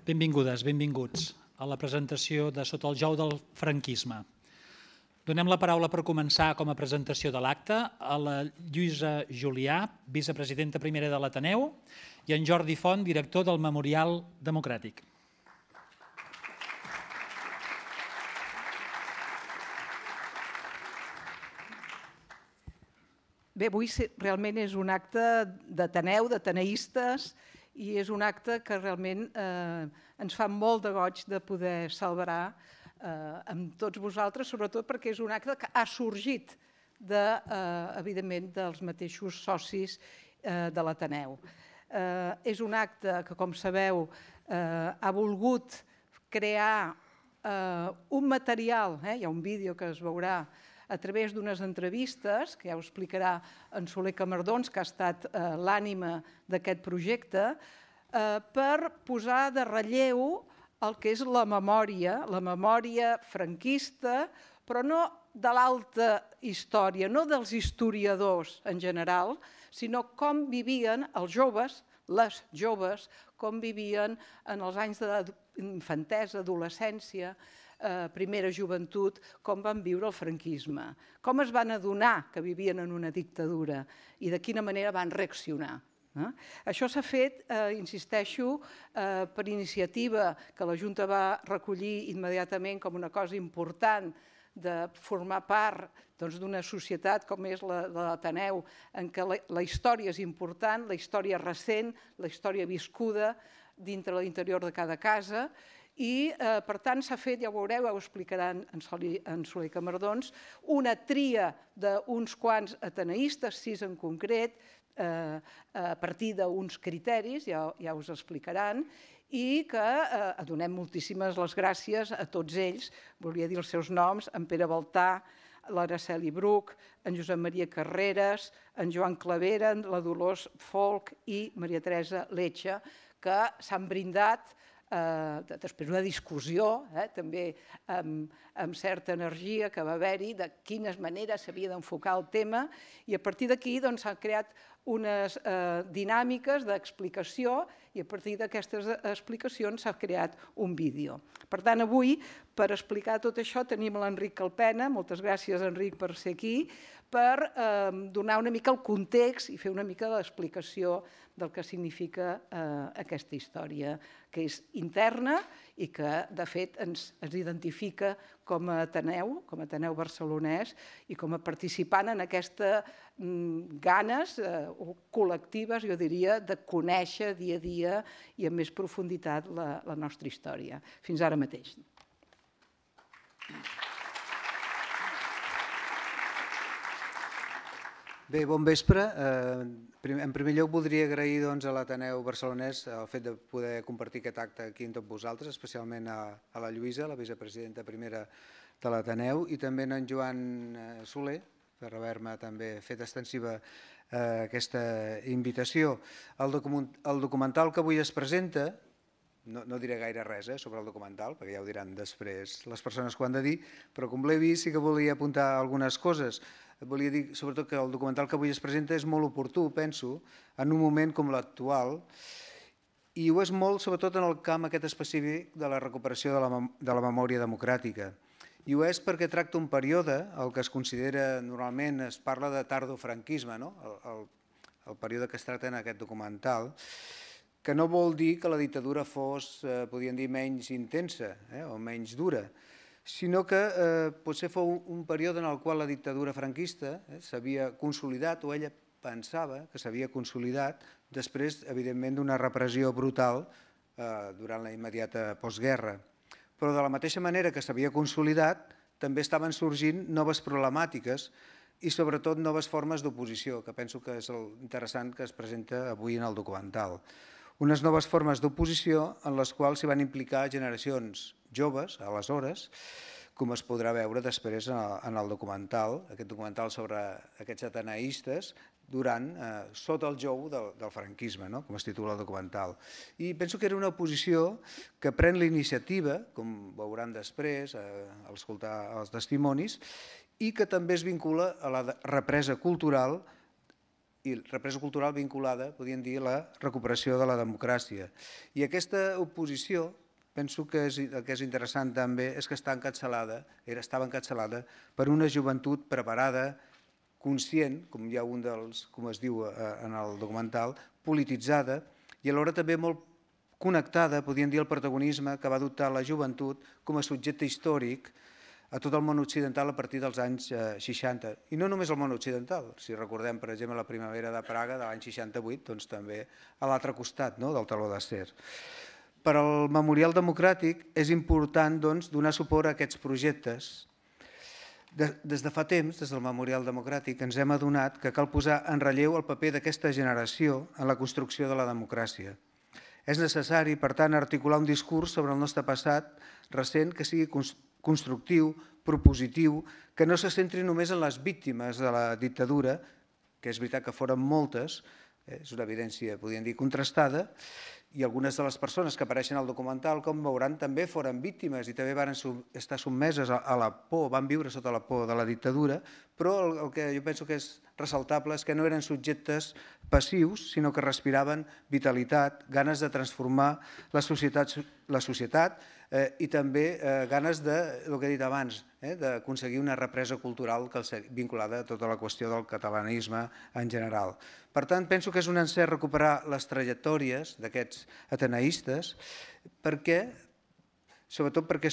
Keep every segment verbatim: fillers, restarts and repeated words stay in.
Benvingudes, benvinguts a la presentació de Sota el jou del franquisme. Donem la paraula per començar com a presentació de l'acte a la Lluïsa Julià, vicepresidenta primera de l'Ateneu, i en Jordi Font, director del Memorial Democràtic. Bé, avui realment és un acte d'Ateneu, d'ateneistes, i és un acte que realment ens fa molt de goig de poder celebrar amb tots vosaltres, sobretot perquè és un acte que ha sorgit, evidentment, dels mateixos socis de l'Ateneu. És un acte que, com sabeu, ha volgut crear un material, hi ha un vídeo que es veurà, a través d'unes entrevistes, que ja ho explicarà en Soler Camardons, que ha estat l'ànima d'aquest projecte, per posar de relleu el que és la memòria, la memòria franquista, però no de l'alta història, no dels historiadors en general, sinó com vivien els joves, les joves, com vivien en els anys d'infantesa, adolescència, primera joventut, com van viure el franquisme, com es van adonar que vivien en una dictadura i de quina manera van reaccionar. Això s'ha fet, insisteixo, per iniciativa que la Junta va recollir immediatament com una cosa important de formar part d'una societat com és la de l'Ateneu, en què la història és important, la història recent, la història viscuda dintre l'interior de cada casa, i, per tant, s'ha fet, ja ho veureu, ja ho explicaran en Soler Camardons, una tria d'uns quants ateneistes, sis en concret, a partir d'uns criteris, ja us explicaran, i que donem moltíssimes les gràcies a tots ells, volia dir els seus noms, en Pere Baltà, l'Araceli Bruch, en Josep Maria Carreras, en Joan Clavera, la Dolors Folch i Maria Teresa Letxa, que s'han brindat després d'una discussió, també amb certa energia que va haver-hi, de quines maneres s'havia d'enfocar el tema, i a partir d'aquí s'han creat unes dinàmiques d'explicació i a partir d'aquestes explicacions s'ha creat un vídeo. Per tant, avui, per explicar tot això, tenim l'Enric Calpena. Moltes gràcies, Enric, per ser aquí, per donar una mica el context i fer una mica l'explicació del que significa aquesta història, que és interna i que, de fet, ens identifica com a Ateneu, com a Ateneu barcelonès, i com a participant en aquestes ganes col·lectives, jo diria, de conèixer dia a dia i amb més profunditat la nostra història. Fins ara mateix. Bé, bon vespre. En primer lloc voldria agrair a l'Ateneu barcelonès el fet de poder compartir aquest acte aquí amb tots vosaltres, especialment a la Lluïsa, la vicepresidenta primera de l'Ateneu, i també a en Joan Soler, per haver-me també fet extensiva aquesta invitació. El documental que avui es presenta, no diré gaire res sobre el documental, perquè ja ho diran després les persones que ho han de dir, però com l'he vist sí que volia apuntar algunes coses. Volia dir sobretot que el documental que avui es presenta és molt oportú, penso, en un moment com l'actual, i ho és molt sobretot en el camp aquest específic de la recuperació de la memòria democràtica. I ho és perquè tracta un període, el que es considera normalment, es parla de tardofranquisme, el període que es tracta en aquest documental, que no vol dir que la dictadura fos, podríem dir, menys intensa o menys dura, sinó que potser fou un període en el qual la dictadura franquista s'havia consolidat, o ella pensava que s'havia consolidat, després, evidentment, d'una repressió brutal durant la immediata postguerra. Però de la mateixa manera que s'havia consolidat, també estaven sorgint noves problemàtiques i sobretot noves formes d'oposició, que penso que és interessant que es presenta avui en el documental. Unes noves formes d'oposició en les quals s'hi van implicar generacions joves, aleshores, com es podrà veure després en el documental, aquest documental sobre aquests ateneistes, sota el jou del franquisme, com es titula el documental. I penso que era una oposició que pren la iniciativa, com veuran després al escoltar els testimonis, i que també es vincula a la represa cultural i represa cultural vinculada, podríem dir, a la recuperació de la democràcia. I aquesta oposició, penso que és, el que és interessant també és que està encapçalada, era, estava encapçalada per una joventut preparada, conscient, com hi ha un dels, com es diu en el documental, polititzada i alhora també molt connectada, podríem dir, al protagonisme que va adoptar la joventut com a subjecte històric a tot el món occidental a partir dels anys seixanta. I no només el món occidental, si recordem, per exemple, la primavera de Praga de l'any seixanta-vuit, doncs també a l'altre costat del teló d'acer. Per al Memorial Democràtic és important donar suport a aquests projectes. Des de fa temps, des del Memorial Democràtic, ens hem adonat que cal posar en relleu el paper d'aquesta generació en la construcció de la democràcia. És necessari, per tant, articular un discurs sobre el nostre passat recent que sigui constructiu, propositiu, que no se centri només en les víctimes de la dictadura, que és veritat que foren moltes, és una evidència, podríem dir, contrastada, i algunes de les persones que apareixen al documental, com veuran, també foren víctimes i també van estar sotmeses a la por, van viure sota la por de la dictadura, però el que jo penso que és ressaltable és que no eren subjectes passius, sinó que respiraven vitalitat, ganes de transformar la societat, la societat i també ganes de, el que he dit abans, d'aconseguir una represa cultural vinculada a tota la qüestió del catalanisme en general. Per tant, penso que és un encert recuperar les trajectòries d'aquests ateneistes perquè, sobretot perquè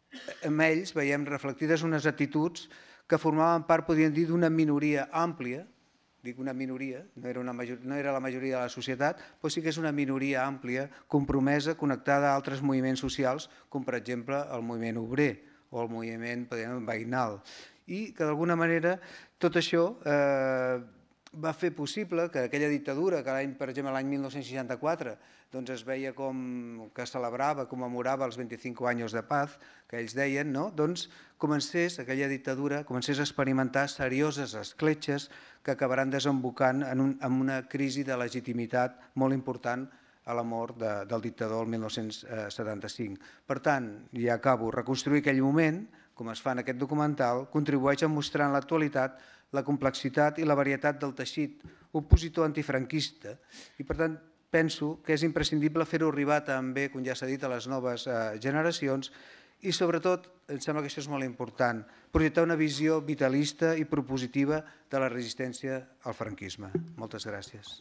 en ells veiem reflectides unes actituds que formaven part, podríem dir, d'una minoria àmplia, dic una minoria, no era, una major, no era la majoria de la societat, però sí que és una minoria àmplia, compromesa, connectada a altres moviments socials, com per exemple el moviment obrer o el moviment veïnal. I que d'alguna manera tot això eh, va fer possible que aquella dictadura, que l'any, per exemple, l'any mil nou-cents seixanta-quatre, doncs es veia com que celebrava, commemorava els vint-i-cinc anys de paz, que ells deien, no? Doncs comencés, aquella dictadura, comencés a experimentar serioses escletxes que acabaran desembocant en, un, en una crisi de legitimitat molt important a la mort de, del dictador el mil nou-cents setanta-cinc. Per tant, ja acabo, reconstruir aquell moment, com es fa en aquest documental, contribueix a mostrar en l'actualitat la complexitat i la varietat del teixit opositor antifranquista i, per tant, penso que és imprescindible fer-ho arribar també, com ja s'ha dit, a les noves generacions i, sobretot, em sembla que això és molt important, projectar una visió vitalista i propositiva de la resistència al franquisme. Moltes gràcies.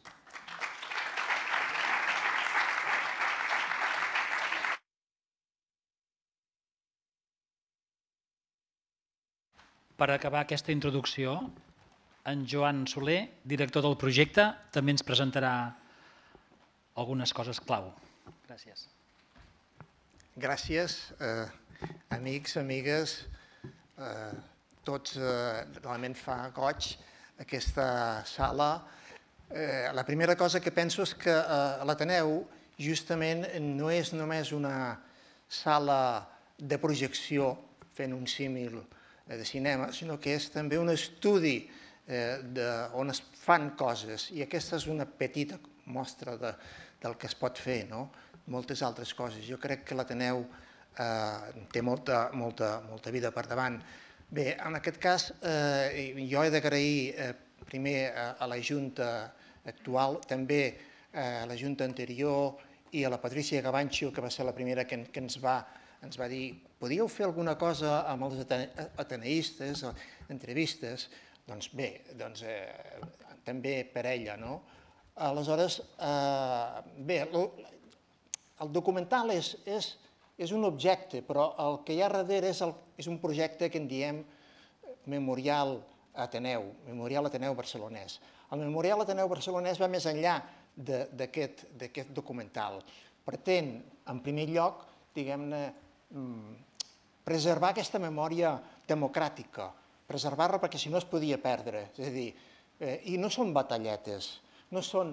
Per acabar aquesta introducció, en Joan Soler, director del projecte, també ens presentarà algunes coses clau. Gràcies. Gràcies, amics, amigues. Tots realment fa goig aquesta sala. La primera cosa que penso és que l'Ateneu justament no és només una sala de projecció fent un símil de cinema, sinó que és també un estudi on es fan coses i aquesta és una petita mostra del que es pot fer, moltes altres coses. Jo crec que l'Ateneu té molta vida per davant. Bé, en aquest cas jo he d'agrair primer a la Junta actual, també a la Junta anterior i a la Patrícia Gavancho, que va ser la primera que ens va ens va dir, podíeu fer alguna cosa amb els ateneistes, entrevistes? Doncs bé, també per ella, no? Aleshores, bé, el documental és un objecte, però el que hi ha darrere és un projecte que en diem Memorial Ateneu, Memorial Ateneu Barcelonès. El Memorial Ateneu Barcelonès va més enllà d'aquest documental. Pretén, en primer lloc, diguem-ne, preservar aquesta memòria democràtica, preservar-la perquè si no es podia perdre. És a dir, i no són batalletes, no són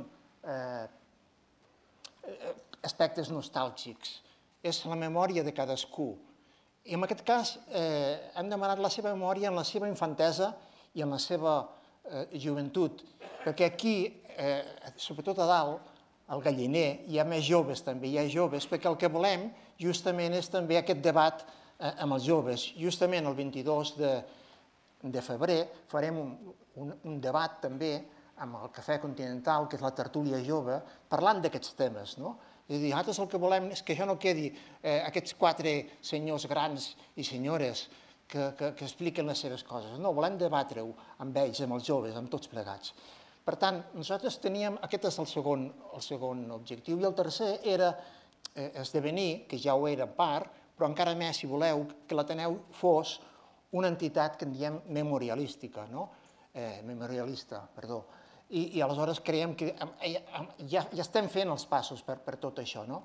aspectes nostàlgics, és la memòria de cadascú. I en aquest cas hem demanat la seva memòria en la seva infantesa i en la seva joventut, perquè aquí, sobretot a dalt, al Galliner, hi ha més joves també, hi ha joves, perquè el que volem justament és també aquest debat amb els joves. Justament el vint-i-dos de febrer farem un debat també amb el Cafè Continental, que és la tertúlia jove, parlant d'aquests temes, no? És a dir, nosaltres el que volem és que això no quedi eh, aquests quatre senyors grans i senyores que, que, que expliquen les seves coses. No, volem debatre-ho amb ells, amb els joves, amb tots plegats. Per tant, nosaltres teníem, aquest és el segon, el segon objectiu, i el tercer era eh, esdevenir, que ja ho era en part, però encara més, si voleu, que l'Ateneu fos una entitat que en diem memorialística, no? eh, memorialista, perdó. I, i aleshores creiem que ja, ja estem fent els passos per, per tot això, no?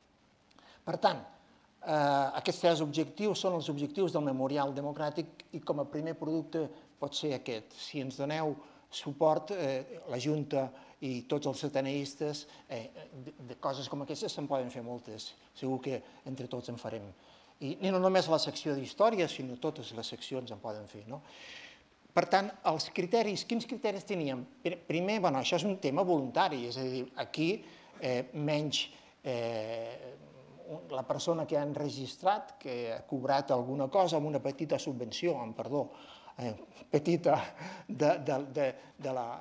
Per tant, eh, aquests tres objectius són els objectius del Memorial Democràtic i com a primer producte pot ser aquest. Si ens doneu suport, eh, la Junta i tots els ateneistes, eh, de, de coses com aquestes se'n poden fer moltes. Segur que entre tots en farem. I, i no només la secció d'història, sinó totes les seccions en poden fer, no? Per tant, els criteris, quins criteris teníem? Primer, bueno, això és un tema voluntari, és a dir, aquí eh, menys eh, la persona que ha enregistrat, que ha cobrat alguna cosa amb una petita subvenció, amb perdó, eh, petita de, de, de, de, la,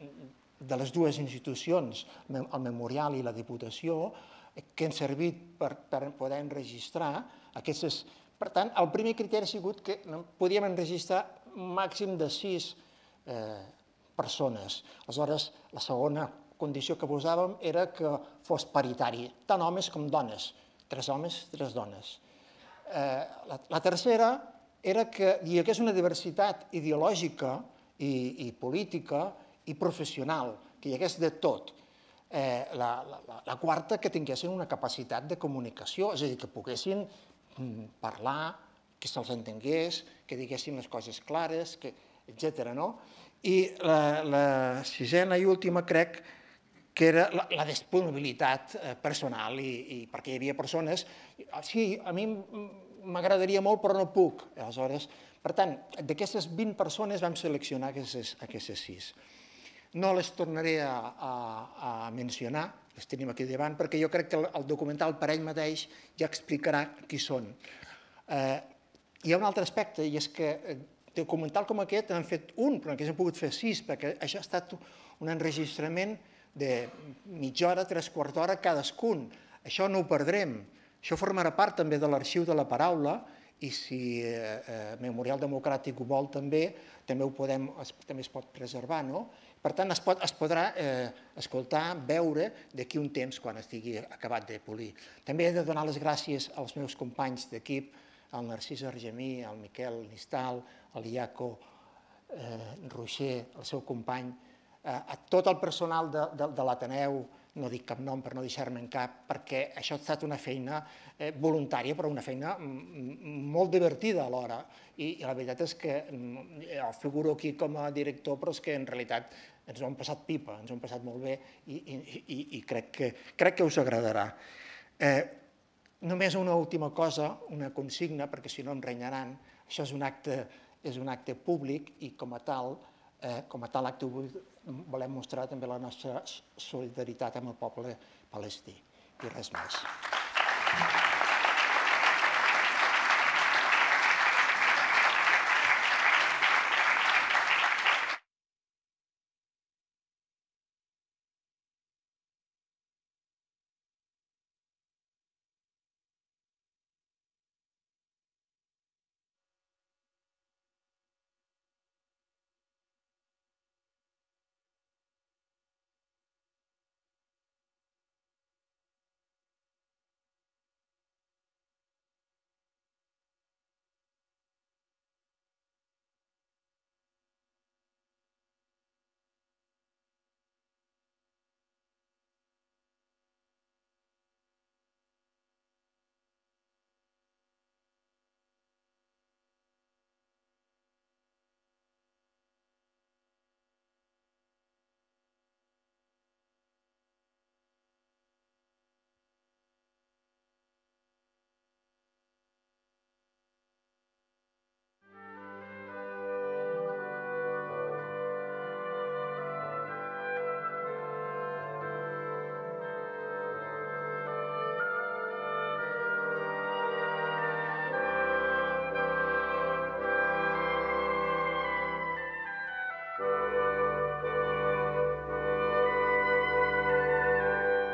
de les dues institucions, el Memorial i la Diputació, que han servit per, per poder enregistrar aquestes... Per tant, el primer criteri ha sigut que podíem enregistrar màxim de sis eh, persones. Aleshores, la segona condició que posàvem era que fos paritari, tant homes com dones, tres homes, tres dones. Eh, la, la tercera era que hi hagués una diversitat ideològica i, i política i professional, que hi hagués de tot. Eh, la, la, la quarta, que tinguessin una capacitat de comunicació, és a dir, que poguessin parlar, que se'ls entengués, que diguessin les coses clares, etcètera. I la, la sisena i última crec que era la, la disponibilitat personal, i, i perquè hi havia persones... Sí, a mi m'agradaria molt, però no puc. Aleshores, per tant, d'aquestes vint persones vam seleccionar aquestes, aquestes sis. No les tornaré a, a, a mencionar, les tenim aquí davant, perquè jo crec que el, el documental per ell mateix ja explicarà qui són. Eh, hi ha un altre aspecte, i és que documental com aquest han fet un, però que s'han pogut fer sis, perquè això ha estat un enregistrament de mitja hora, tres quarts d'hora cadascun. Això no ho perdrem. Això formarà part també de l'arxiu de la paraula, i si eh, eh, Memorial Democràtic ho vol també, també, ho podem, es, també es pot preservar, no? Per tant, es, pot, es podrà eh, escoltar, veure d'aquí un temps quan estigui acabat de polir. També he de donar les gràcies als meus companys d'equip, al Narcís Argemí, al Miquel Nistal, al Iaco eh, Rocher, el seu company, eh, a tot el personal de, de, de l'Ateneu, no dic cap nom per no deixar-me'n cap, perquè això ha estat una feina eh, voluntària, però una feina molt divertida alhora. I, I la veritat és que jo figuro aquí com a director, però és que en realitat ens ho hem passat pipa, ens ho hem passat molt bé i, i, i, i crec, que, crec que us agradarà. Eh, només una última cosa, una consigna, perquè si no em renyaran. Això és un acte, és un acte públic i com a tal, eh, com a tal acte volem mostrar també la nostra solidaritat amb el poble palestí. I res més.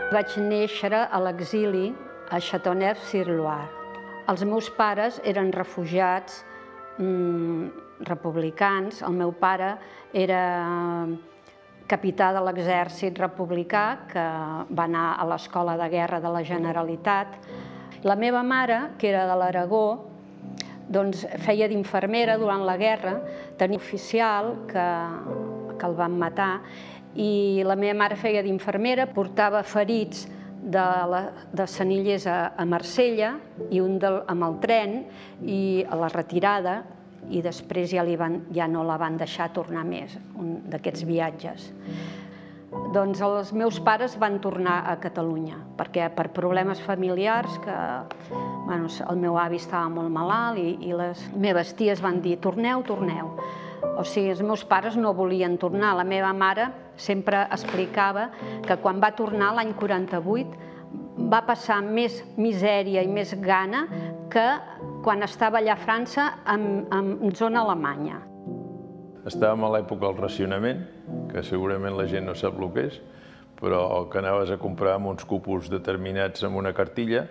Vaig néixer a l'exili a Châteauneuf-sur-Loire. Els meus pares eren refugiats mmm, republicans. El meu pare era capità de l'exèrcit republicà que va anar a l'escola de guerra de la Generalitat. La meva mare, que era de l'Aragó, doncs feia d'infermera durant la guerra, tenia un oficial que, que el van matar, i la meva mare feia d'infermera, portava ferits de, la, de Senillers a, a Marsella i un del, amb el tren i a la retirada, i després ja, li van, ja no la van deixar tornar més, un d'aquests viatges. Doncs els meus pares van tornar a Catalunya, perquè per problemes familiars, que bueno, el meu avi estava molt malalt i, i les meves ties van dir torneu, torneu. O sigui, els meus pares no volien tornar. La meva mare sempre explicava que quan va tornar l'any quaranta-vuit va passar més misèria i més gana que quan estava allà a França en, en zona alemanya. Estàvem a l'època del racionament, que segurament la gent no sap el que és, però que anaves a comprar amb uns cupos determinats amb una cartilla.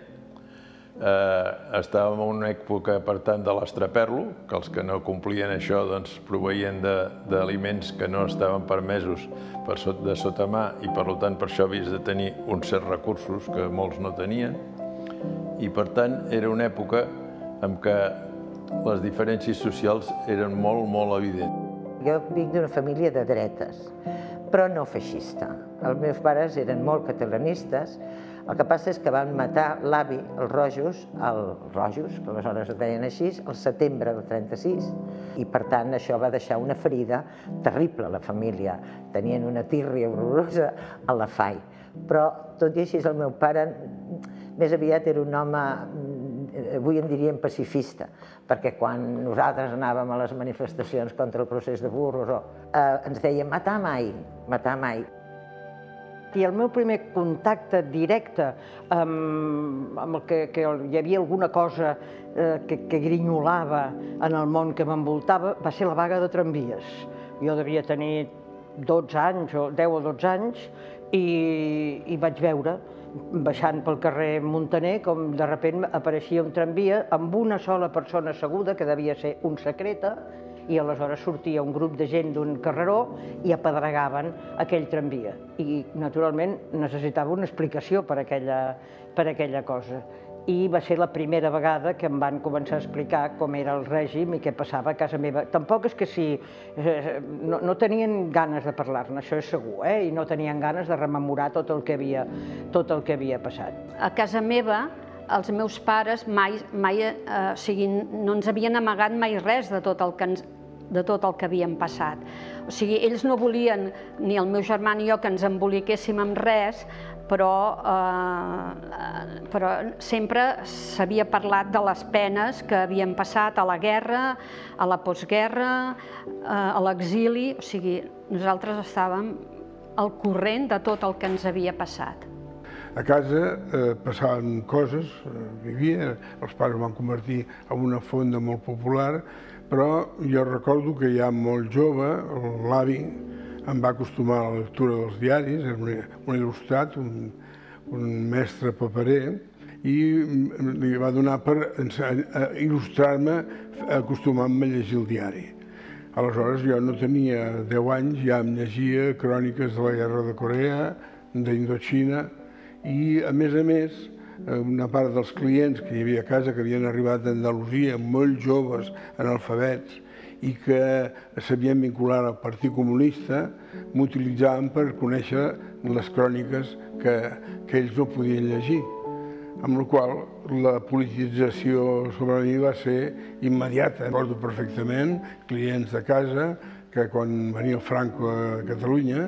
Eh, estàvem en una època, per tant, de l'estraperlo, que els que no complien això doncs, proveïen d'aliments que no estaven permesos per sot, de sota mà i, per tant, per això havies de tenir uns certs recursos que molts no tenien. I, per tant, era una època en què les diferències socials eren molt, molt evidents. Jo vinc d'una família de dretes, però no feixista. Els meus pares eren molt catalanistes. El que passa és que van matar l'avi, els Rojos, els Rojos, que aleshores es deien així, al setembre del trenta-sis, i per tant això va deixar una ferida terrible a la família. Tenien una tírria horrorosa a la Fai. Però, tot i així, el meu pare més aviat era un home, avui en diríem pacifista, perquè quan nosaltres anàvem a les manifestacions contra el procés de Burgos eh, ens deien matar mai, matar mai. I el meu primer contacte directe amb, amb el que, que hi havia alguna cosa eh, que, que grinyolava en el món que m'envoltava va ser la vaga de tramvies. Jo devia tenir dotze anys, o deu o dotze anys, i, i vaig veure, baixant pel carrer Muntaner, com de sobte apareixia un tramvia amb una sola persona asseguda, que devia ser un secreta, i aleshores sortia un grup de gent d'un carreró i apedregaven aquell tramvia. I, naturalment, necessitava una explicació per aquella, per aquella cosa. I va ser la primera vegada que em van començar a explicar com era el règim i què passava a casa meva. Tampoc és que si... No, no tenien ganes de parlar-ne, això és segur, eh? I no tenien ganes de rememorar tot el que havia, tot el que havia passat. A casa meva, els meus pares mai, mai eh, o sigui, no ens havien amagat mai res de tot el que ens de tot el que havíem passat. O sigui, ells no volien, ni el meu germà ni jo, que ens emboliquéssim amb res, però, eh, però sempre s'havia parlat de les penes que havien passat a la guerra, a la postguerra, eh, a l'exili. O sigui, nosaltres estàvem al corrent de tot el que ens havia passat. A casa eh, passaven coses, eh, vivia, els pares van convertir en una fonda molt popular, però jo recordo que ja molt jove, l'avi em va acostumar a la lectura dels diaris, era un, un il·lustrat, un, un mestre paperer, i li va donar per il·lustrar-me acostumant-me a llegir el diari. Aleshores jo no tenia deu anys, ja em llegia cròniques de la guerra de Corea, d'Indoxina, i a més a més una part dels clients que hi havia a casa, que havien arribat d'Andalusia, molt joves, analfabets, i que s'havien vinculat al Partit Comunista, m'utilitzaven per conèixer les cròniques que, que ells no podien llegir. Amb la qual la politització sobre mi va ser immediata. Recordo perfectament clients de casa que quan venia Franco a Catalunya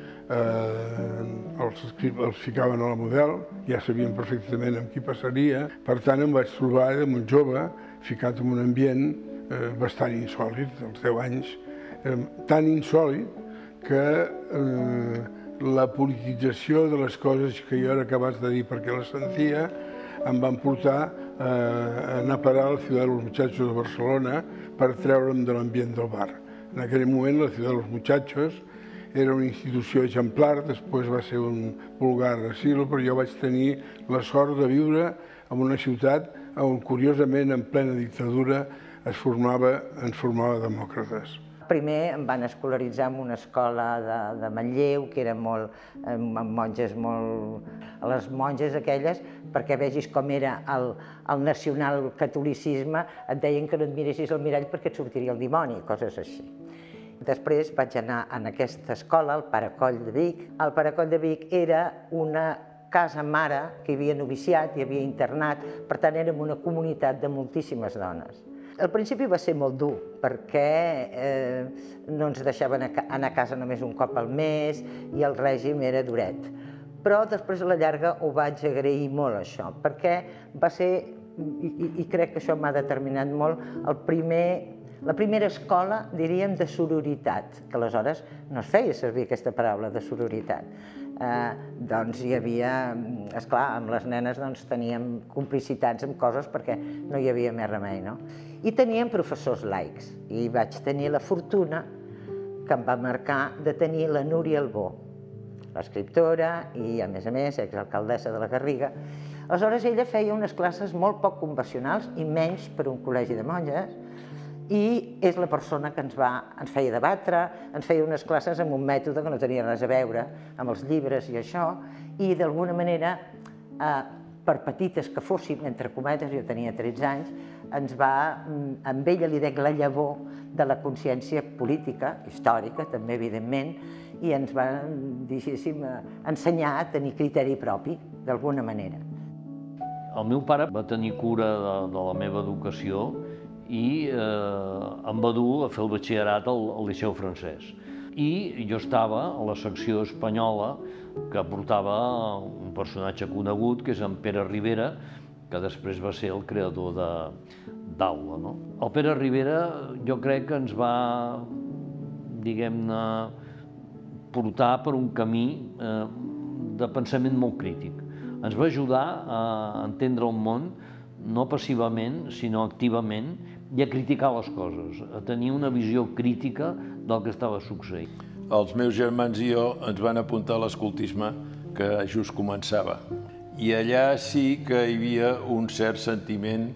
Eh, els, els ficaven a la Model, ja sabien perfectament amb qui passaria. Per tant, em vaig trobar de molt jove, ficat en un ambient eh, bastant insòlit, als deu anys, eh, tan insòlit que eh, la politització de les coses que jo era capaç de dir perquè les sentia em van portar eh, a anar a parar a la Ciutat de los Muchachos de Barcelona per treure'm de l'ambient del bar. En aquell moment, la Ciutat de los Muchachos era una institució exemplar, després va ser un vulgar asil, però jo vaig tenir la sort de viure en una ciutat on, curiosament, en plena dictadura, es formava, ens formava demòcrates. Primer em van escolaritzar en una escola de, de Manlleu, que eren molt, amb monges molt... Les monges aquelles, perquè vegis com era el, el nacionalcatolicisme, et deien que no et miressis al mirall perquè et sortiria el dimoni, coses així. Després vaig anar a aquesta escola, al Paracoll de Vic. El Paracoll de Vic era una casa mare que hi havia noviciat, hi havia internat, per tant érem una comunitat de moltíssimes dones. Al principi va ser molt dur, perquè eh, no ens deixaven anar a casa només un cop al mes i el règim era duret. Però després a la llarga ho vaig agrair molt, això, perquè va ser, i, i crec que això m'ha determinat molt, el primer, la primera escola, diríem, de sororitat, que aleshores no es feia servir aquesta paraula de sororitat. Eh, doncs hi havia, esclar, amb les nenes doncs, teníem complicitats amb coses perquè no hi havia més remei, no? I teníem professors laics, i vaig tenir la fortuna que em va marcar de tenir la Núria Albó, l'escriptora i, a més a més, exalcaldessa de la Garriga. Aleshores, ella feia unes classes molt poc convencionals i menys per un col·legi de monges, i és la persona que ens, va, ens feia debatre, ens feia unes classes amb un mètode que no tenia res a veure amb els llibres i això, i d'alguna manera, eh, per petites que fóssim, entre cometes, jo tenia tretze anys, ens va, amb ella li dec la llavor de la consciència política, històrica també, evidentment, i ens va, diguéssim, ensenyar a tenir criteri propi, d'alguna manera. El meu pare va tenir cura de, de la meva educació i eh, em va dur a fer el batxillerat al, al Liceu Francès. I jo estava a la secció espanyola que portava un personatge conegut, que és en Pere Ribera, que després va ser el creador d'Aula. No? El Pere Ribera jo crec que ens va, diguem-ne, portar per un camí eh, de pensament molt crític. Ens va ajudar a entendre el món no passivament, sinó activament, i a criticar les coses, a tenir una visió crítica del que estava succeint. Els meus germans i jo ens van apuntar a l'escoltisme que just començava. I allà sí que hi havia un cert sentiment,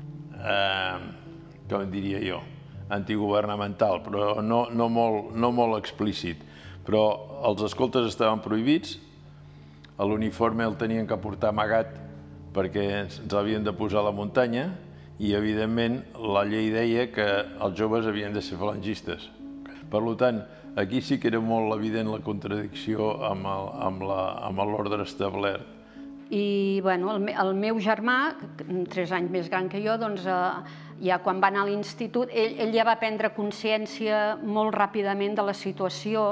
eh, com diria jo, antigovernamental, però no, no, molt, no molt explícit. Però els escoltes estaven prohibits, l'uniforme el tenien que portar amagat perquè ens havien de posar a la muntanya i, evidentment, la llei deia que els joves havien de ser falangistes. Per tant, aquí sí que era molt evident la contradicció amb l'ordre establert. I bueno, el, el meu germà, tres anys més gran que jo, doncs, eh, ja quan va anar a l'institut, ell, ell ja va prendre consciència molt ràpidament de la situació,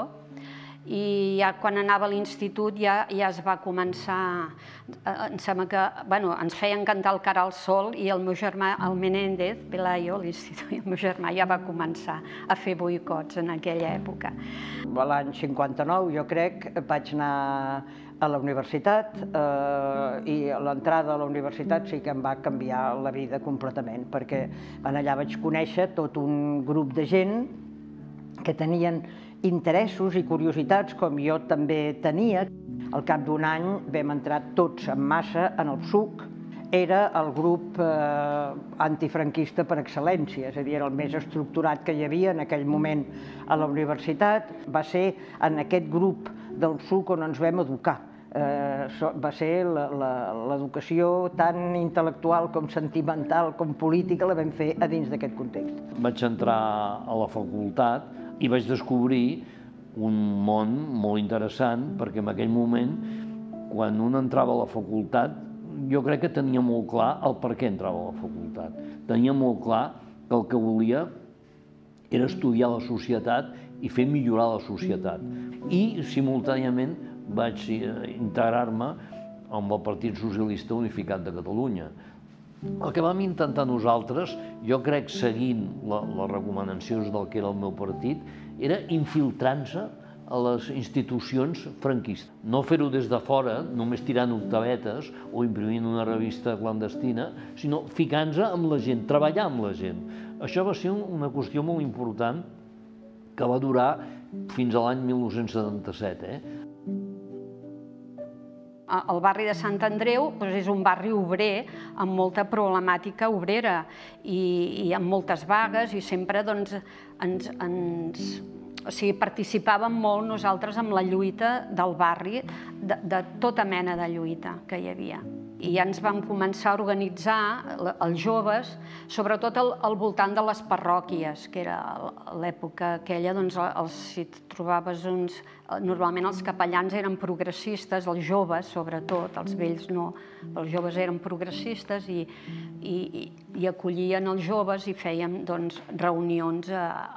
i ja quan anava a l'institut ja, ja es va començar, em sembla que, bueno, ens feien cantar el Cara al Sol i el meu germà, el Menéndez Pelayo, a l'institut, i el meu germà ja va començar a fer boicots en aquella època. L'any cinquanta-nou, jo crec, vaig anar a la universitat eh, i l'entrada a la universitat sí que em va canviar la vida completament, perquè allà vaig conèixer tot un grup de gent que tenien interessos i curiositats, com jo també tenia. Al cap d'un any vam entrar tots en massa en el P S U C. Era el grup eh, antifranquista per excel·lència, és a dir, era el més estructurat que hi havia en aquell moment a la universitat. Va ser en aquest grup del P S U C on ens vam educar. Eh, va ser l'educació tan intel·lectual com sentimental com política, la vam fer a dins d'aquest context. Vaig entrar a la facultat i vaig descobrir un món molt interessant, perquè en aquell moment, quan un entrava a la facultat, jo crec que tenia molt clar el per què entrava a la facultat. Tenia molt clar que el que volia era estudiar la societat i fer millorar la societat. I, simultàniament, vaig integrar-me amb el Partit Socialista Unificat de Catalunya. El que vam intentar nosaltres, jo crec seguint les recomanacions del que era el meu partit, era infiltrant-se a les institucions franquistes. No fer-ho des de fora, només tirant octavetes o imprimint una revista clandestina, sinó ficant-se amb la gent, treballar amb la gent. Això va ser una qüestió molt important que va durar fins a l'any mil nou-cents setanta-set. El barri de Sant Andreu és un barri obrer amb molta problemàtica obrera i amb moltes vagues i sempre ens participàvem molt nosaltres en la lluita del barri, de tota mena de lluita que hi havia. I ja ens vam començar a organitzar els joves, sobretot al voltant de les parròquies, que era l'època aquella, doncs si trobaves uns... Normalment els capellans eren progressistes, els joves sobretot, els vells no, però els joves eren progressistes i acollien els joves i fèiem reunions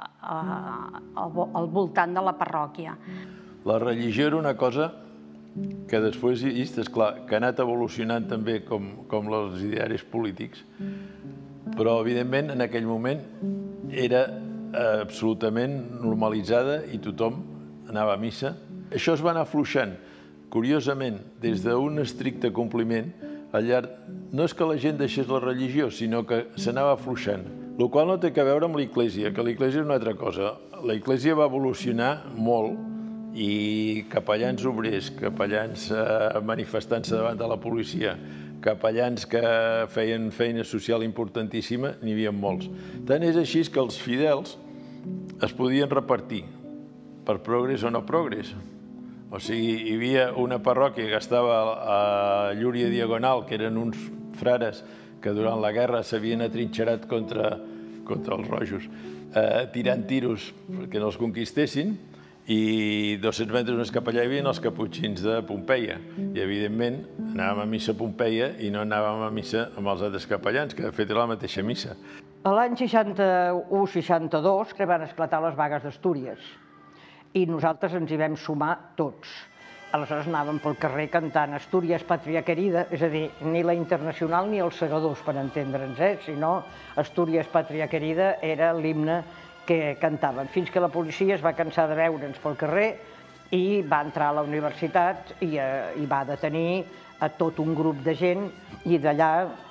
al voltant de la parròquia. La religió era una cosa que després, és clar, que ha anat evolucionant també com els idearis polítics, però evidentment en aquell moment era absolutament normalitzada i tothom anava a missa. Això es va anar afluixant, curiosament, des d'un estricte compliment, al llarg... No és que la gent deixés la religió, sinó que s'anava afluixant, el qual no té a veure amb l'Església, que l'Església és una altra cosa. L'Església va evolucionar molt i capellans obrers, capellans manifestant-se davant de la policia, capellans que feien feina social importantíssima, n'hi havia molts. Tant és així que els fidels es podien repartir per progrés o no progrés. O sigui, hi havia una parròquia que estava a Llúria Diagonal, que eren uns frares que durant la guerra s'havien atrinxerat contra els rojos, tirant tiros perquè no els conquistessin, i dos-cents metres més cap allà hi havia els caputxins de Pompeia. I, evidentment, anàvem a missa a Pompeia i no anàvem a missa amb els altres capellans, que de fet era la mateixa missa. A l'any seixanta-u seixanta-dos que van esclatar les vagues d'Astúries i nosaltres ens hi vam sumar tots. Aleshores anàvem pel carrer cantant Astúries, pàtria querida, és a dir, ni la Internacional ni els segadors, per entendre'ns, sinó Astúries, pàtria querida era l'himne que cantaven, fins que la policia es va cansar de veure'ns pel carrer i va entrar a la universitat i va detenir a tot un grup de gent i d'allà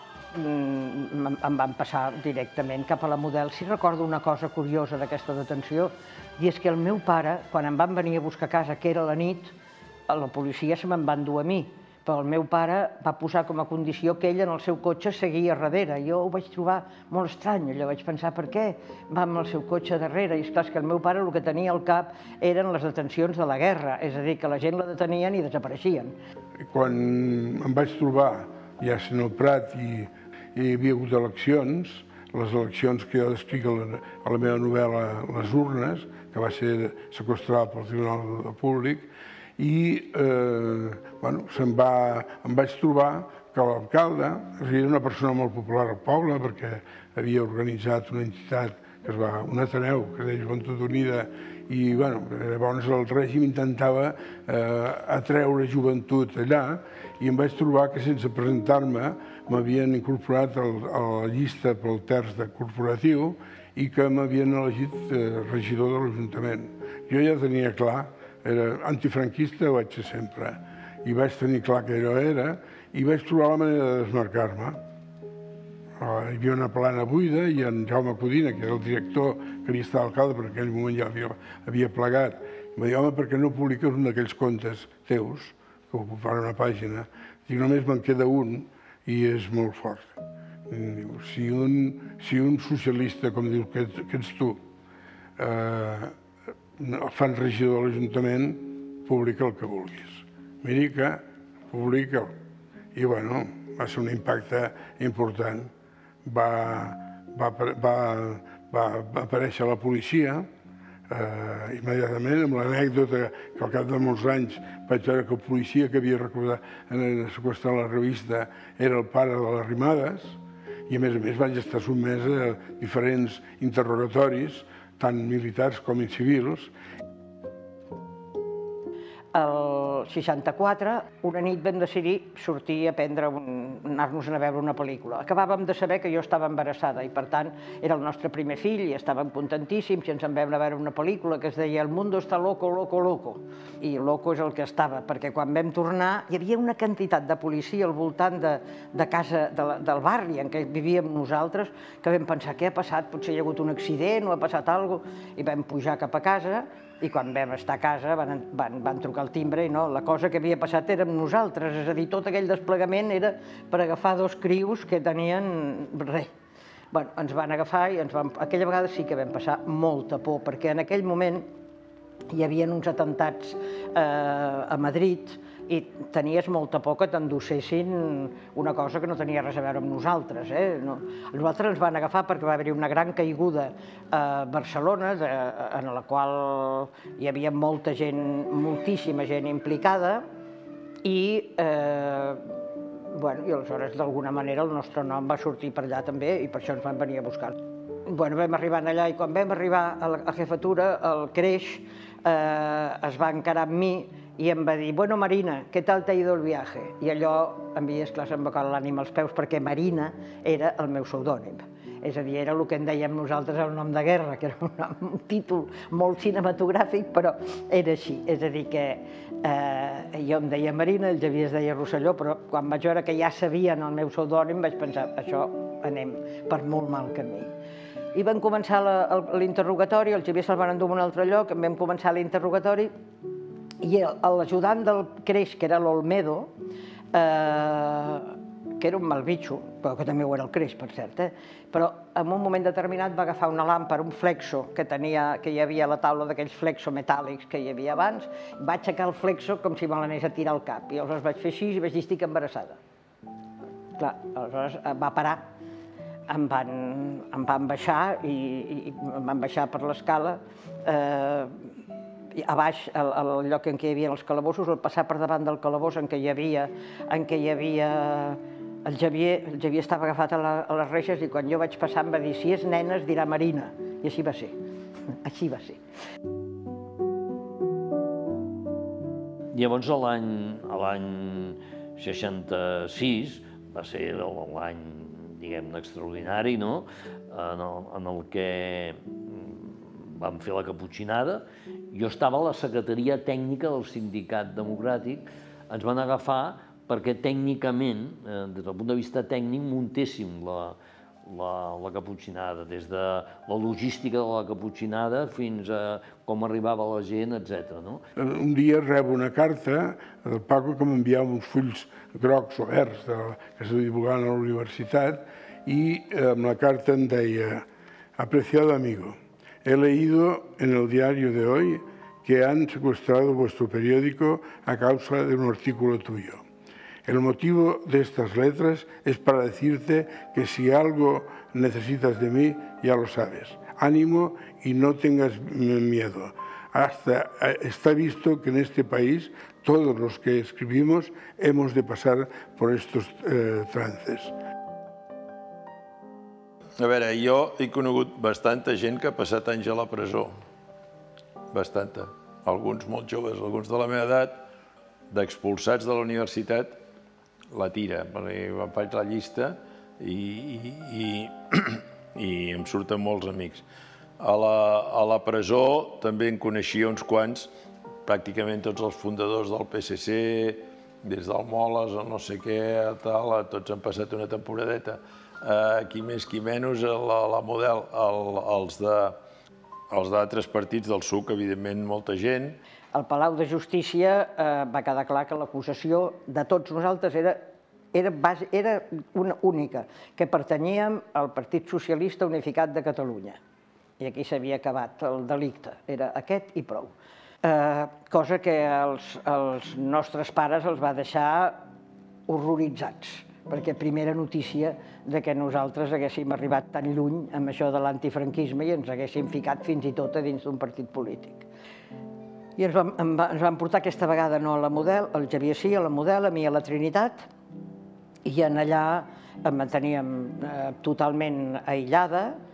em van passar directament cap a la Model. Si recordo una cosa curiosa d'aquesta detenció, i és que el meu pare, quan em van venir a buscar a casa, que era la nit, la policia se me'n va endur a mi, però el meu pare va posar com a condició que ell en el seu cotxe seguia darrere. Jo ho vaig trobar molt estrany, allò vaig pensar per què va amb el seu cotxe darrere, i esclar, que el meu pare el que tenia al cap eren les detencions de la guerra, és a dir, que la gent la detenien i desapareixien. Quan em vaig trobar ja sent el Prat i hi havia hagut eleccions, les eleccions que jo descric a la meva novel·la Les urnes, que va ser seqüestrada pel Tribunal Públic, i em vaig trobar que l'alcalde era una persona molt popular al poble perquè havia organitzat una entitat, un Ateneu, que es deia Joventut Unida, i llavors el règim intentava atreure joventut allà i em vaig trobar que sense presentar-me m'havien incorporat a la llista pel terç de corporatiu i que m'havien elegit regidor de l'Ajuntament. Jo ja tenia clar, era antifranquista, ho vaig ser sempre, i vaig tenir clar que allò era, i vaig trobar la manera de desmarcar-me. Hi havia una plana buida i en Jaume Codina, que era el director que havia estat alcalde, perquè en aquell moment ja havia plegat, em va dir, home, per què no publiques un d'aquells contes teus, que ocuparan una pàgina? Dic, només me'n queda un i és molt fort. Si un socialista, com dius que ets tu, fan regidor de l'Ajuntament, publica el que vulguis. Miri que publica. I, bueno, va ser un impacte important. Va aparèixer la policia immediatament, amb l'anècdota que al cap de molts anys vaig veure que el policia que havia seqüestrat la revista era el pare de les Rimades, i a més a més vaig estar sotmès a diferents interrogatoris, tant militars com civils. El seixanta-quatre, una nit vam decidir sortir a prendre, anar-nos a veure una pel·lícula. Acabàvem de saber que jo estava embarassada i, per tant, era el nostre primer fill i estàvem contentíssims i ens en vam anar a veure una pel·lícula que es deia El mundo está loco, loco, loco. I loco és el que estava, perquè quan vam tornar hi havia una quantitat de policia al voltant de casa, del barri en què vivíem nosaltres, que vam pensar què ha passat, potser hi ha hagut un accident o ha passat alguna cosa, i vam pujar cap a casa. I quan vam estar a casa van trucar al timbre i no, la cosa que havia passat érem nosaltres, és a dir, tot aquell desplegament era per agafar dos crios que tenien res. Bé, ens van agafar i aquella vegada sí que vam passar molta por, perquè en aquell moment hi havia uns atemptats a Madrid i tenies molta por que t'endossessin una cosa que no tenia res a veure amb nosaltres. Nosaltres ens van agafar perquè va haver-hi una gran caiguda a Barcelona, en la qual hi havia molta gent, moltíssima gent implicada, i aleshores d'alguna manera el nostre nom va sortir per allà també i per això ens van venir a buscar. Vam arribar allà i quan vam arribar a la jefatura, el Creix es va encarar amb mi i em va dir, bueno, Marina, què tal t'ha ido el viaje? I allò, a mi, esclar, se'm va caure l'ànima als peus perquè Marina era el meu pseudònim. És a dir, era el que en dèiem nosaltres el nom de guerra, que era un títol molt cinematogràfic, però era així. És a dir, que jo em deia Marina, el Xavier es deia Rosselló, però quan vaig veure que ja sabien el meu pseudònim vaig pensar, això anem per molt mal camí. I vam començar l'interrogatori, el Xavier se'l van endur a un altre lloc, vam començar l'interrogatori i l'ajudant del Creix, que era l'Olmedo, que era un mal bitxo, però que també ho era el Creix, per cert, però en un moment determinat va agafar una làmpara, un flexo que hi havia a la taula d'aquells flexo metàl·lics que hi havia abans, va aixecar el flexo com si me l'anés a tirar al cap, i aleshores vaig fer així i vaig dir, estic embarassada. Clar, aleshores va parar, em van baixar i em van baixar per l'escala, a baix, al lloc en què hi havia els calabossos, al passar per davant del calabós en què hi havia el Xavier, el Xavier estava agafat a les reixes i quan jo vaig passar em va dir si és nena es dirà Marina, i així va ser, així va ser. Llavors l'any seixanta-sis va ser l'any, diguem-ne, extraordinari, no?, en el que vam fer la caputxinada. Jo estava a la secretaria tècnica del Sindicat Democràtic, ens van agafar perquè tècnicament, des del punt de vista tècnic, muntéssim la caputxinada, des de la logística de la caputxinada fins a com arribava la gent, etcètera. Un dia rebo una carta del Paco que m'enviava uns fulls grocs o verds que se divulgaven a la universitat i amb la carta em deia «Apreciado amigo, he leído en el diario de hoy que han secuestrado vuestro periódico a causa de un artículo tuyo. El motivo de estas letras es para decirte que si algo necesitas de mí, ya lo sabes. Ánimo y no tengas miedo. Hasta está visto que en este país todos los que escribimos hemos de pasar por estos eh, trances». A veure, jo he conegut bastanta gent que ha passat anys a la presó. Bastanta. Alguns molt joves, alguns de la meva edat, d'expulsats de la universitat, la tira. Em faig la llista i em surten molts amics. A la presó també en coneixia uns quants, pràcticament tots els fundadors del P S C, des del Moles, el no sé què, tots han passat una temporadeta. Qui més, qui menys, la Model, els d'altres partits del S U C, evidentment, molta gent. Al Palau de Justícia va quedar clar que l'acusació de tots nosaltres era una única, que pertanyíem al Partit Socialista Unificat de Catalunya. I aquí s'havia acabat el delicte, era aquest i prou. Cosa que als nostres pares els va deixar horroritzats, perquè primera notícia que nosaltres haguéssim arribat tan lluny amb això de l'antifranquisme i ens haguéssim ficat fins i tot a dins d'un partit polític. I ens van portar aquesta vegada no a la Model, el Xavier sí, a la Model, a mi a la Trinitat, i allà em manteníem totalment aïllada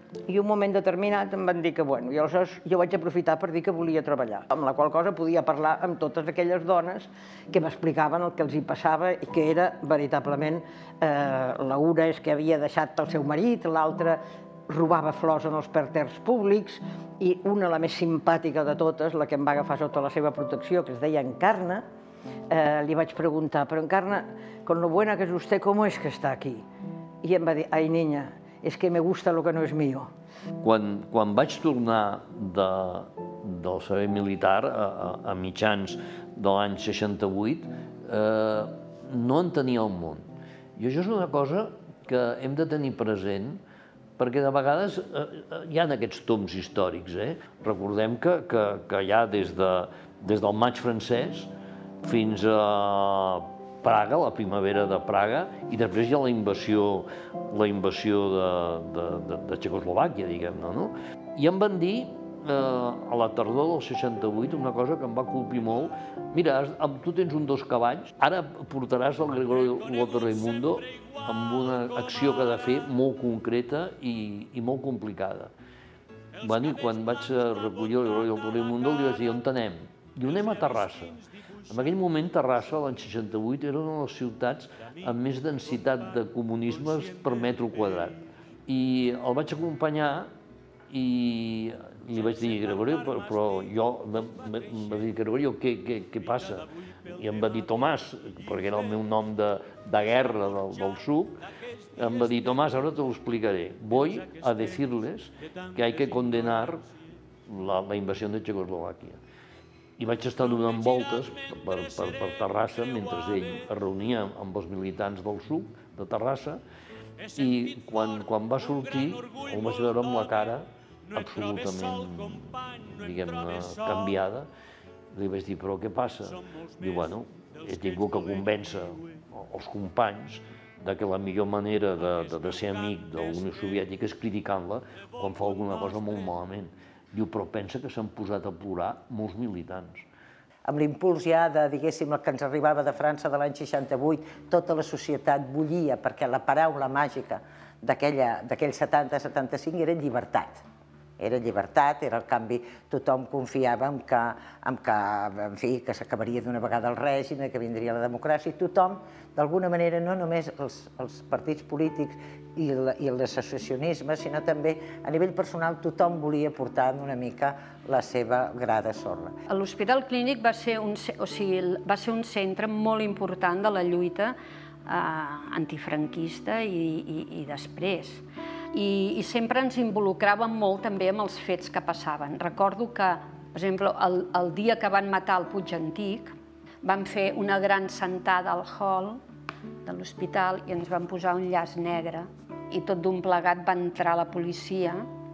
i un moment determinat em van dir que, bueno, i aleshores jo vaig aprofitar per dir que volia treballar, amb la qual cosa podia parlar amb totes aquelles dones que m'explicaven el que els hi passava i que era veritablement, la una és que havia deixat el seu marit, l'altra robava flors en els parterres públics, i una, la més simpàtica de totes, la que em va agafar sota la seva protecció, que es deia Encarna, li vaig preguntar, però Encarna, con lo buena que es usted, ¿cómo es que está aquí? I em va dir, ai, niña, és que me gusta lo que no és mío. Quan, quan vaig tornar de, del servei militar a, a, a mitjans de l'any seixanta-vuit, eh, no entenia el món. I això és una cosa que hem de tenir present, perquè de vegades eh, hi ha aquests toms històrics. Eh? Recordem que, que, que hi ha des, de, des del maig francès fins a Praga, la primavera de Praga, i després hi ha la invasió, la invasió de, de, de, de Txecoslovàquia, diguem-ne, no? I em van dir, eh, a la tardor del seixanta-vuit, una cosa que em va colpir molt. Mira, tu tens un dos cavalls, ara portaràs el Gregorio López Raimundo amb una acció que ha de fer molt concreta i, i molt complicada. Bueno, i quan vaig recollir el Gregorio López Raimundo li vaig dir, on anem? Diu, anem a Terrassa. En aquell moment, Terrassa, l'any seixanta-vuit, era una de les ciutats amb més densitat de comunismes per metre quadrat. I el vaig acompanyar i li vaig dir, Gregorio, però jo, em va dir, Gregorio, què, què, què passa? I em va dir, Tomàs, perquè era el meu nom de, de guerra del, del suc, em va dir, Tomàs, ara te lo explicaré. Voy a decirles que hay que condenar la, la invasión de Txecoslovàquia. I vaig estar donant voltes per, per, per Terrassa mentre ell es reunia amb els militants del suc de Terrassa, i quan, quan va sortir el vaig veure amb la cara absolutament, diguem-ne, canviada. Li vaig dir, però què passa? Diu, bueno, he tingut que convèncer els companys de que la millor manera de, de, de ser amic de la Unió Soviètica és criticant-la quan fa alguna cosa molt malament. Diu, però pensa que s'han posat a plorar molts militants. Amb l'impuls ja de, diguéssim, el que ens arribava de França de l'any seixanta-vuit, tota la societat bullia perquè la paraula màgica d'aquell setanta setanta-cinc era llibertat. Era llibertat, era el canvi, tothom confiava en que, en que, en fi, que s'acabaria d'una vegada el règim, que vindria la democràcia, i tothom, d'alguna manera, no només els, els partits polítics i, la, i l'associacionisme, sinó també a nivell personal tothom volia portar una mica la seva gra de sorra. L'Hospital Clínic va ser un, o sigui, va ser un centre molt important de la lluita eh, antifranquista i, i, i després. I, i sempre ens involucràvem molt també amb els fets que passaven. Recordo que, per exemple, el, el dia que van matar el Puig Antic, vam fer una gran sentada al hall de l'hospital i ens van posar un llaç negre i tot d'un plegat va entrar la policia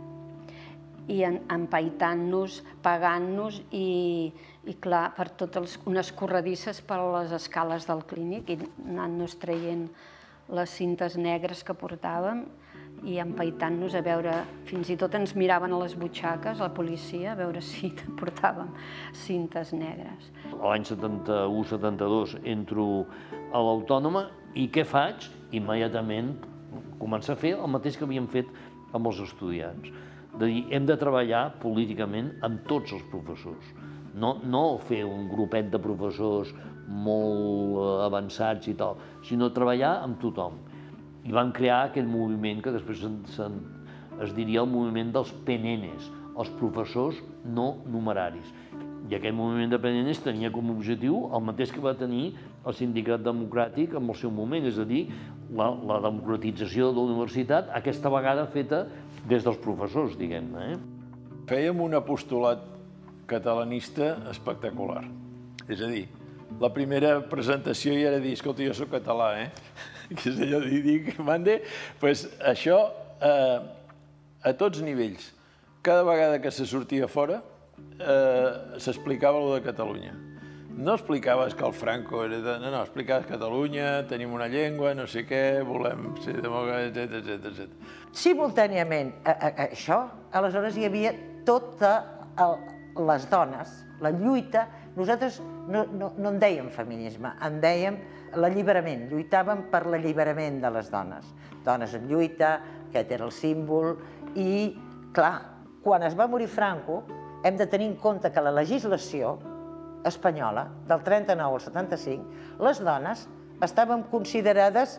i empaitant-nos, pagant-nos i, i clar, per totes unes corredisses per les escales del clínic i anant-nos traient les cintes negres que portàvem i empaitant-nos a veure, fins i tot ens miraven a les butxaques, la policia, a veure si portàvem cintes negres. L'any setanta-u setanta-dos entro a l'Autònoma i què faig? Immediatament començar a fer el mateix que havíem fet amb els estudiants. De dir, hem de treballar políticament amb tots els professors. No, no fer un grupet de professors molt avançats i tal, sinó treballar amb tothom. I van crear aquell moviment que després es diria el moviment dels P N Ns, els professors no numeraris. I aquest moviment de P N Ns tenia com a objectiu el mateix que va tenir el Sindicat Democràtic en el seu moment, és a dir, la, la democratització de la universitat, aquesta vegada feta des dels professors, diguem-ne. Eh? Fèiem un apostolat catalanista espectacular. És a dir, la primera presentació ja era dir, escolta, jo soc català, eh? Que és allò de dir, mande, doncs això eh, a tots nivells. Cada vegada que se sortia fora eh, s'explicava allò de Catalunya. No explicaves que el Franco era de... No, no, explicaves Catalunya, tenim una llengua, no sé què, volem ser demòcrates, etcètera, etcètera. Simultàniament a, a, a això, aleshores hi havia totes les dones, la lluita. Nosaltres no, no, no en dèiem feminisme, en dèiem l'alliberament, lluitàvem per l'alliberament de les dones. Dones en lluita, aquest era el símbol, I, clar, quan es va morir Franco, hem de tenir en compte que la legislació espanyola, del trenta-nou al setanta-cinc, les dones estaven considerades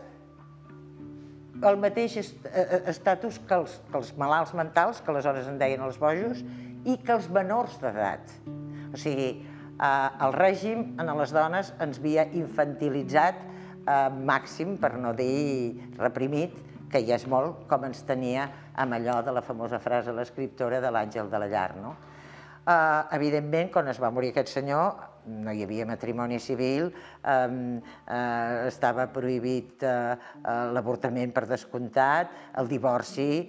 el mateix estatus que els malalts mentals, que aleshores en deien els bojos, i que els menors d'edat. O sigui, el règim a les dones ens havia infantilitzat màxim, per no dir reprimit, que ja és molt com ens tenia amb allò de la famosa frase de l'escriptora de l'Àngel de la Llar. Evidentment, quan es va morir aquest senyor, no hi havia matrimoni civil, estava prohibit l'avortament per descomptat, el divorci,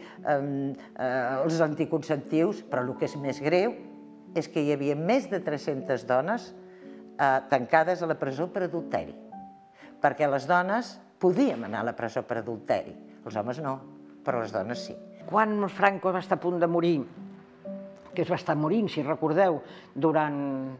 els anticonceptius, però el que és més greu és que hi havia més de tres-centes dones tancades a la presó per adulteri, perquè les dones podíem anar a la presó per adulteri, els homes no, però les dones sí. Quan Franco va estar a punt de morir, que es va estar morint, si recordeu, durant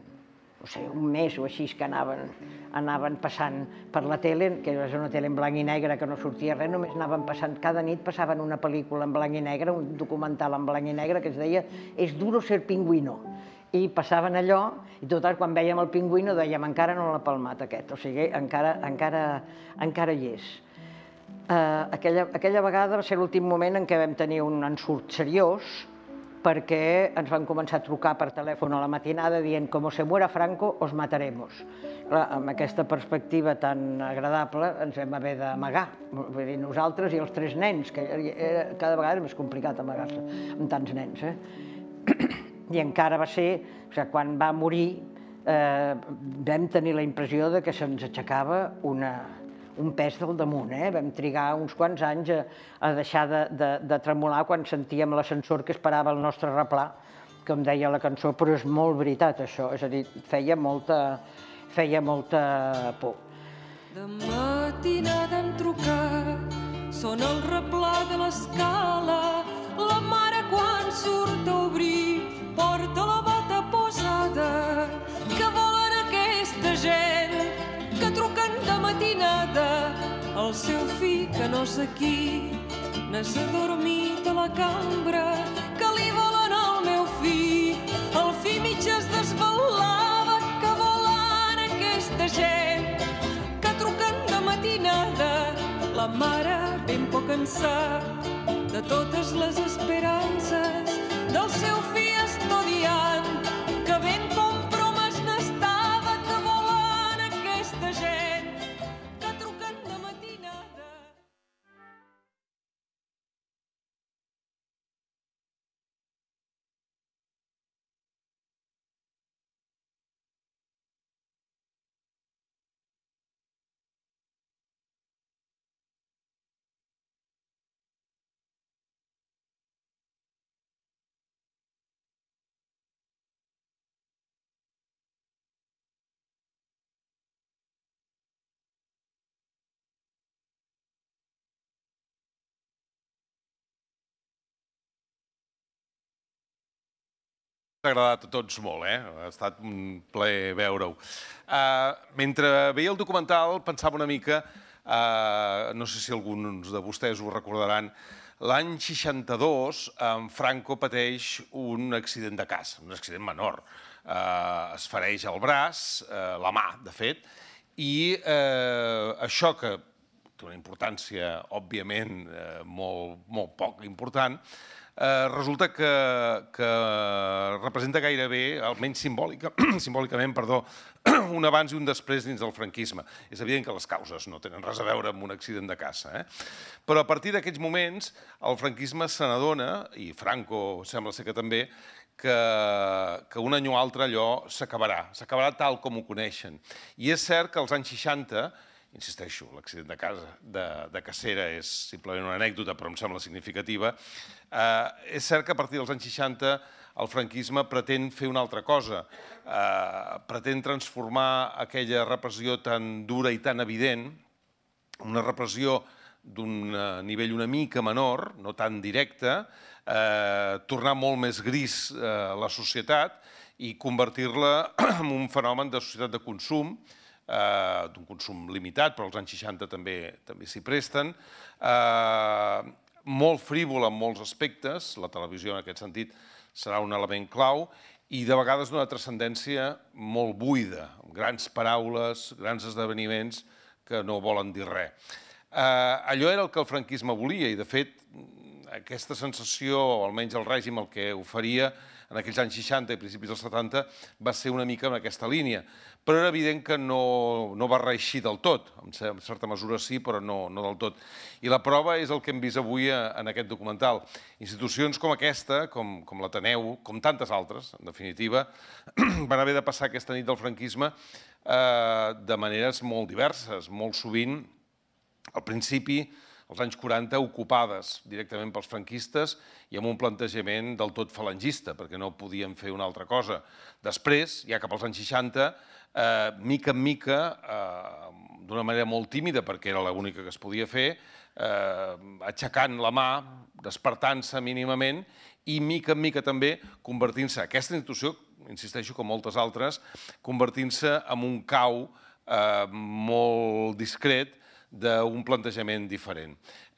un mes o així que anaven passant per la tele, que era una tele en blanc i negre, que no sortia res, només anaven passant, cada nit passaven una pel·lícula en blanc i negre, un documental en blanc i negre que es deia «Es duro ser pingüino». I passaven allò, i total, quan vèiem el pingüino dèiem encara no l'ha palmat aquest, o sigui, encara hi és. Aquella vegada va ser l'últim moment en què vam tenir un ensurt seriós, perquè ens van començar a trucar per telèfon a la matinada dient «Como se muera Franco, os mataremos». Clar, amb aquesta perspectiva tan agradable ens vam haver d'amagar, vull dir, nosaltres i els tres nens, que cada vegada era més complicat amagar-se amb tants nens. I encara va ser, quan va morir, vam tenir la impressió que se'ns aixecava un pes del damunt. Vam trigar uns quants anys a deixar de tremolar quan sentíem l'ascensor que esperava el nostre replà, com deia la cançó, però és molt veritat això, és a dir, feia molta por. De matinada hem trucat, sona el replà de l'escala, la mare quan surt a obrir porta la bata posada. Què volen aquesta gent que truquen de matinada? El seu fill, que no sé qui, n'és adormit a la cambra. Que li volen al meu fill? El fill mig es desvelava. Que volen aquesta gent que truquen de matinada? La mare ben poc en sap de totes les esperances del seu fill estudiant, que ben compromes n'estava. Que volen aquesta gent que truquen de matinada? M'ha agradat a tots molt, eh? Ha estat un plaer veure-ho. Mentre veia el documental pensava una mica, no sé si alguns de vostès ho recordaran, l'any seixanta-dos Franco pateix un accident de caça, un accident menor. Es fereix el braç, la mà, de fet, i això que té una importància, òbviament, molt poc important, resulta que representa gairebé, almenys simbòlicament, perdó, un abans i un després dins del franquisme. És evident que les causes no tenen res a veure amb un accident de caça, però a partir d'aquests moments el franquisme se n'adona, i Franco sembla ser que també, que un any o altre allò s'acabarà, s'acabarà tal com ho coneixen. I és cert que als anys seixanta, insisteixo, l'accident de cacera és simplement una anècdota, però em sembla significativa, és cert que a partir dels anys seixanta el franquisme pretén fer una altra cosa, pretén transformar aquella repressió tan dura i tan evident, una repressió d'un nivell una mica menor, no tan directe, tornar molt més gris la societat i convertir-la en un fenomen de societat de consum, d'un consum limitat, però als anys seixanta també s'hi presten, molt frívol en molts aspectes, la televisió en aquest sentit serà un element clau, i de vegades d'una transcendència molt buida, amb grans paraules, grans esdeveniments que no volen dir res. Allò era el que el franquisme volia i, de fet, aquesta sensació, o almenys el règim el que oferia en aquells anys seixanta i principis dels setanta, va ser una mica en aquesta línia. Però era evident que no va reeixir del tot. En certa mesura sí, però no del tot. I la prova és el que hem vist avui en aquest documental. Institucions com aquesta, com l'Ateneu, com tantes altres, en definitiva, van haver de passar aquesta nit del franquisme de maneres molt diverses, molt sovint, al principi, als anys quaranta, ocupades directament pels franquistes i amb un plantejament del tot falangista, perquè no podien fer una altra cosa. Després, ja cap als anys seixanta, mica en mica, d'una manera molt tímida, perquè era l'única que es podia fer, aixecant la mà, despertant-se mínimament i mica en mica també convertint-se, aquesta institució, insisteixo, com moltes altres, convertint-se en un cau molt discret d'un plantejament diferent.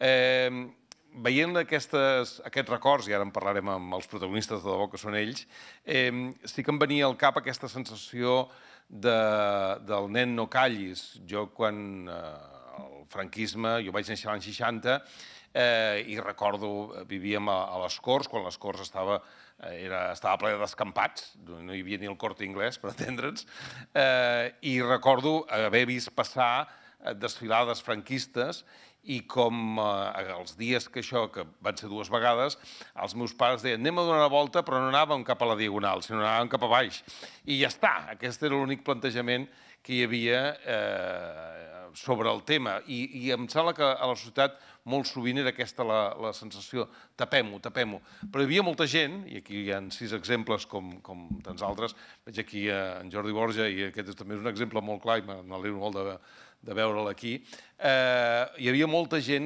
Veient aquests records, i ara en parlarem amb els protagonistes de debò que són ells, sí que em venia al cap aquesta sensació del nen no callis. Jo, quan el franquisme, jo vaig néixer l'any seixanta i recordo, vivíem a les Corts, quan les Corts estava estava ple de descampats, no hi havia ni el Corte Inglés, per entendre'ns, i recordo haver vist passar desfilades franquistes i com els dies que això, que van ser dues vegades, els meus pares deien anem a donar una volta, però no anàvem cap a la diagonal, sinó anàvem cap a baix. I ja està, aquest era l'únic plantejament que hi havia sobre el tema. I em sembla que a la societat molt sovint era aquesta la sensació, tapem-ho, tapem-ho. Però hi havia molta gent, i aquí hi ha sis exemples com tants altres, veig aquí en Jordi Borja, i aquest també és un exemple molt clar, i m'alegro molt de de veure'l aquí, hi havia molta gent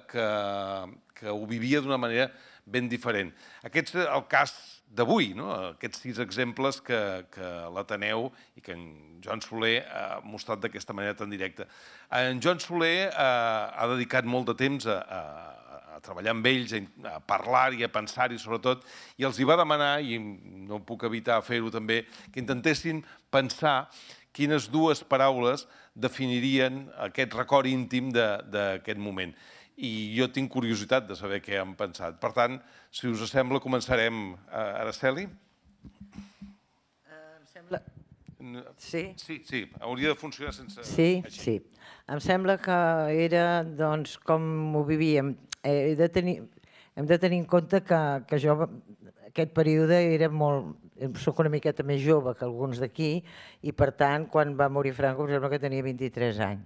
que ho vivia d'una manera ben diferent. Aquest és el cas d'avui, aquests sis exemples que l'Ateneu i que en Joan Soler ha mostrat d'aquesta manera tan directa. En Joan Soler ha dedicat molt de temps a treballar amb ells, a parlar-hi, a pensar-hi sobretot, i els hi va demanar, i no puc evitar fer-ho també, que intentessin pensar quines dues paraules definirien aquest record íntim d'aquest moment. I jo tinc curiositat de saber què han pensat. Per tant, si us sembla, començarem. Araceli? Em sembla... Sí? Sí, sí, hauria de funcionar sense... Sí, sí. Em sembla que era, doncs, com ho vivíem. Hem de tenir en compte que jo, aquest període, era molt... Soc una miqueta més jove que alguns d'aquí i, per tant, quan va morir Franco, em sembla que tenia vint-i-tres anys.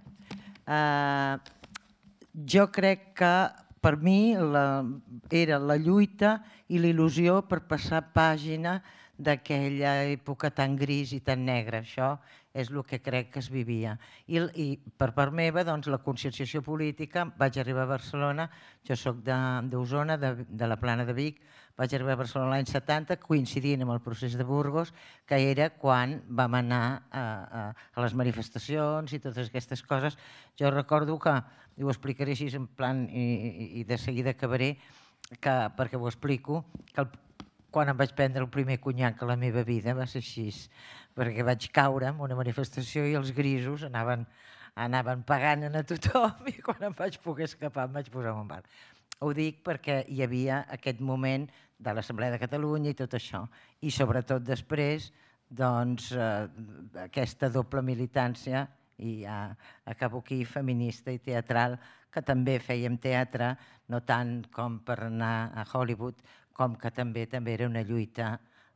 Jo crec que, per mi, era la lluita i la il·lusió per passar pàgina d'aquella època tan gris i tan negra. Això és el que crec que es vivia. I per part meva, doncs, la conscienciació política, vaig arribar a Barcelona, jo soc d'Osona, de la Plana de Vic, vaig arribar a Barcelona l'any setanta, coincidint amb el procés de Burgos, que era quan vam anar a les manifestacions i totes aquestes coses. Jo recordo que, i ho explicaré així en plan, i de seguida acabaré, perquè ho explico, que quan em vaig prendre el primer conyac a la meva vida va ser així, perquè vaig caure en una manifestació i els grisos anaven pagant a tothom i quan em vaig poder escapar em vaig posar un bar. Ho dic perquè hi havia aquest moment de l'Assemblea de Catalunya i tot això. I sobretot després, doncs, aquesta doble militància, i ja acabo aquí, feminista i teatral, que també fèiem teatre, no tant com per anar a Hollywood, com que també era una lluita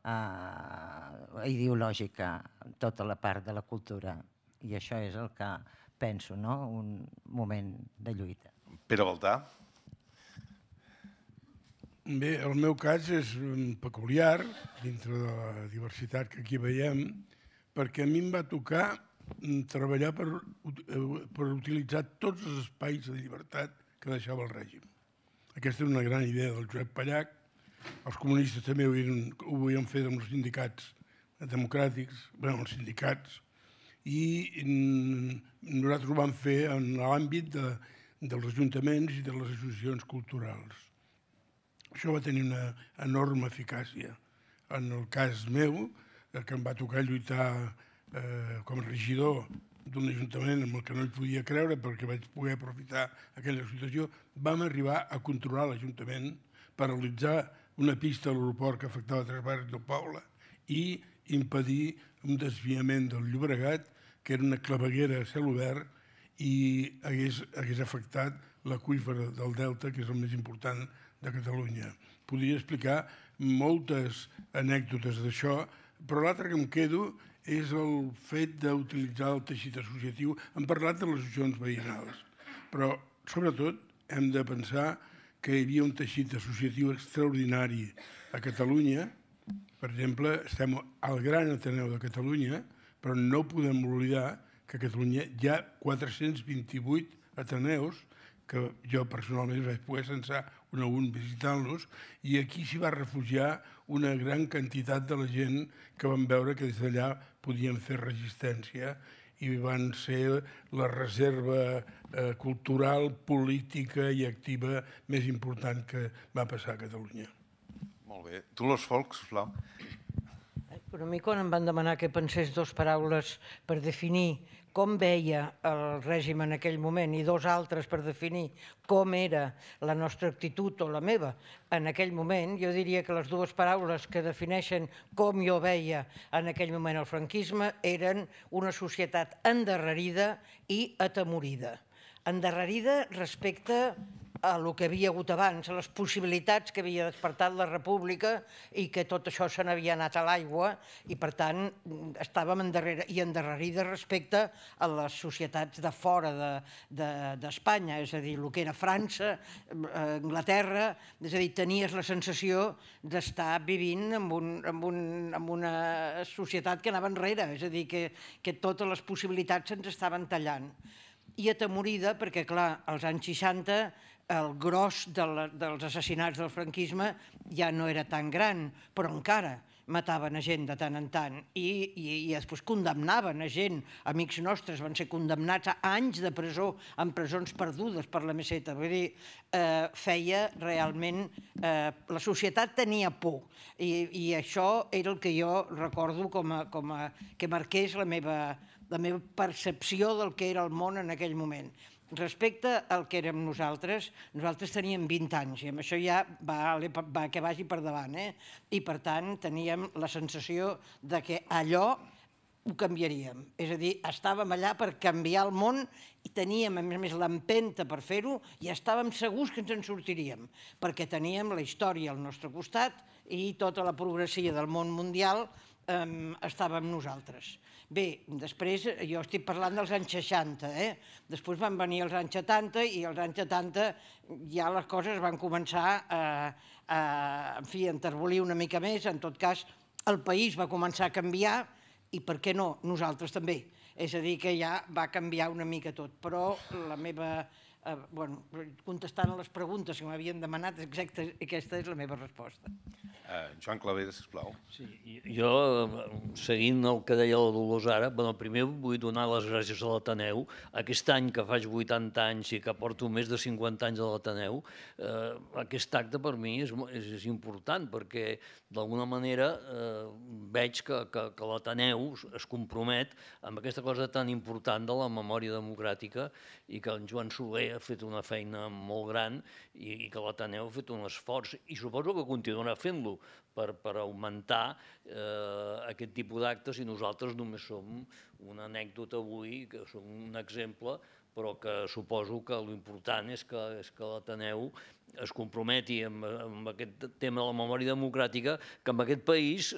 ideològica, tota la part de la cultura. I això és el que penso, no? Un moment de lluita. Pere Baltà? Bé, el meu cas és peculiar, dintre de la diversitat que aquí veiem, perquè a mi em va tocar treballar per utilitzar tots els espais de llibertat que deixava el règim. Aquesta era una gran idea del Josep Pallac. Els comunistes també ho havien fet amb els sindicats democràtics, bé, els sindicats, i nosaltres ho vam fer en l'àmbit dels ajuntaments i de les associacions culturals. això va tenir una enorme eficàcia. En el cas meu, que em va tocar lluitar com a regidor d'un ajuntament amb el que no hi podia creure perquè vaig poder aprofitar aquella situació, vam arribar a controlar l'Ajuntament, paralitzar una pista a l'aeroport que afectava tres barris del poble i impedir un desviament del Llobregat, que era una claveguera a cel obert i hagués, hagués afectat l'aqüífer del Delta, que és el més important de Catalunya. Podria explicar moltes anècdotes d'això, però l'altre que em quedo és el fet d'utilitzar el teixit associatiu. Hem parlat de les associacions veïnals, però sobretot hem de pensar que hi havia un teixit associatiu extraordinari a Catalunya. Per exemple, estem al Gran Ateneu de Catalunya, però no podem oblidar que a Catalunya hi ha quatre-cents vint-i-vuit ateneus, que jo personalment vaig poder censar un a un visitant-los, i aquí s'hi va refugiar una gran quantitat de la gent que van veure que des d'allà podien fer resistència i van ser la reserva cultural, política i activa més important que va passar a Catalunya. Molt bé. Dolors Folch, sisplau. Però a mi quan em van demanar que pensés dues paraules per definir com veia el règim en aquell moment i dos altres per definir com era la nostra actitud o la meva en aquell moment, jo diria que les dues paraules que defineixen com jo veia en aquell moment el franquisme eren una societat endarrerida i atemorida. Endarrerida respecte a el que havia hagut abans, a les possibilitats que havia despertat la república i que tot això se n'havia anat a l'aigua i, per tant, estàvem i endarrerida respecte a les societats de fora d'Espanya, és a dir, el que era França, Anglaterra, és a dir, tenies la sensació d'estar vivint en una societat que anava enrere, és a dir, que totes les possibilitats se'ns estaven tallant. I atemorida perquè, clar, als anys seixanta el gros dels assassinats del franquisme ja no era tan gran, però encara mataven a gent de tant en tant i després condemnaven a gent, amics nostres van ser condemnats a anys de presó, en presons perdudes per la meseta. Vull dir, feia realment... La societat tenia por i això era el que jo recordo com a que marqués la meva percepció del que era el món en aquell moment. Respecte al que érem nosaltres, nosaltres teníem vint anys i amb això ja va que vagi per davant, i per tant teníem la sensació que allò ho canviaríem. És a dir, estàvem allà per canviar el món i teníem, a més a més, l'empenta per fer-ho i estàvem segurs que ens en sortiríem, perquè teníem la història al nostre costat i tota la progressia del món mundial estava amb nosaltres. Bé, després jo estic parlant dels anys seixanta, després van venir els anys setanta i als anys setanta ja les coses van començar a enterbolir una mica més, en tot cas el país va començar a canviar i per què no, nosaltres també. És a dir, que ja va canviar una mica tot, però la meva... Bueno, contestant a les preguntes que m'havien demanat, aquesta és la meva resposta. Joan Clavera, sisplau. Jo, seguint el que deia la Dolors ara, primer vull donar les gràcies a l'Ateneu. Aquest any que faig vuitanta anys i que porto més de cinquanta anys a l'Ateneu, aquest acte per mi és important perquè d'alguna manera veig que l'Ateneu es compromet amb aquesta cosa tan important de la memòria democràtica i que en Joan Soler ha fet una feina molt gran i que l'Ateneu ha fet un esforç i suposo que continuarà fent-lo per augmentar aquest tipus d'actes i nosaltres només som una anècdota avui, que som un exemple, però que suposo que l'important és que l'Ateneu es comprometi amb aquest tema de la memòria democràtica, que en aquest país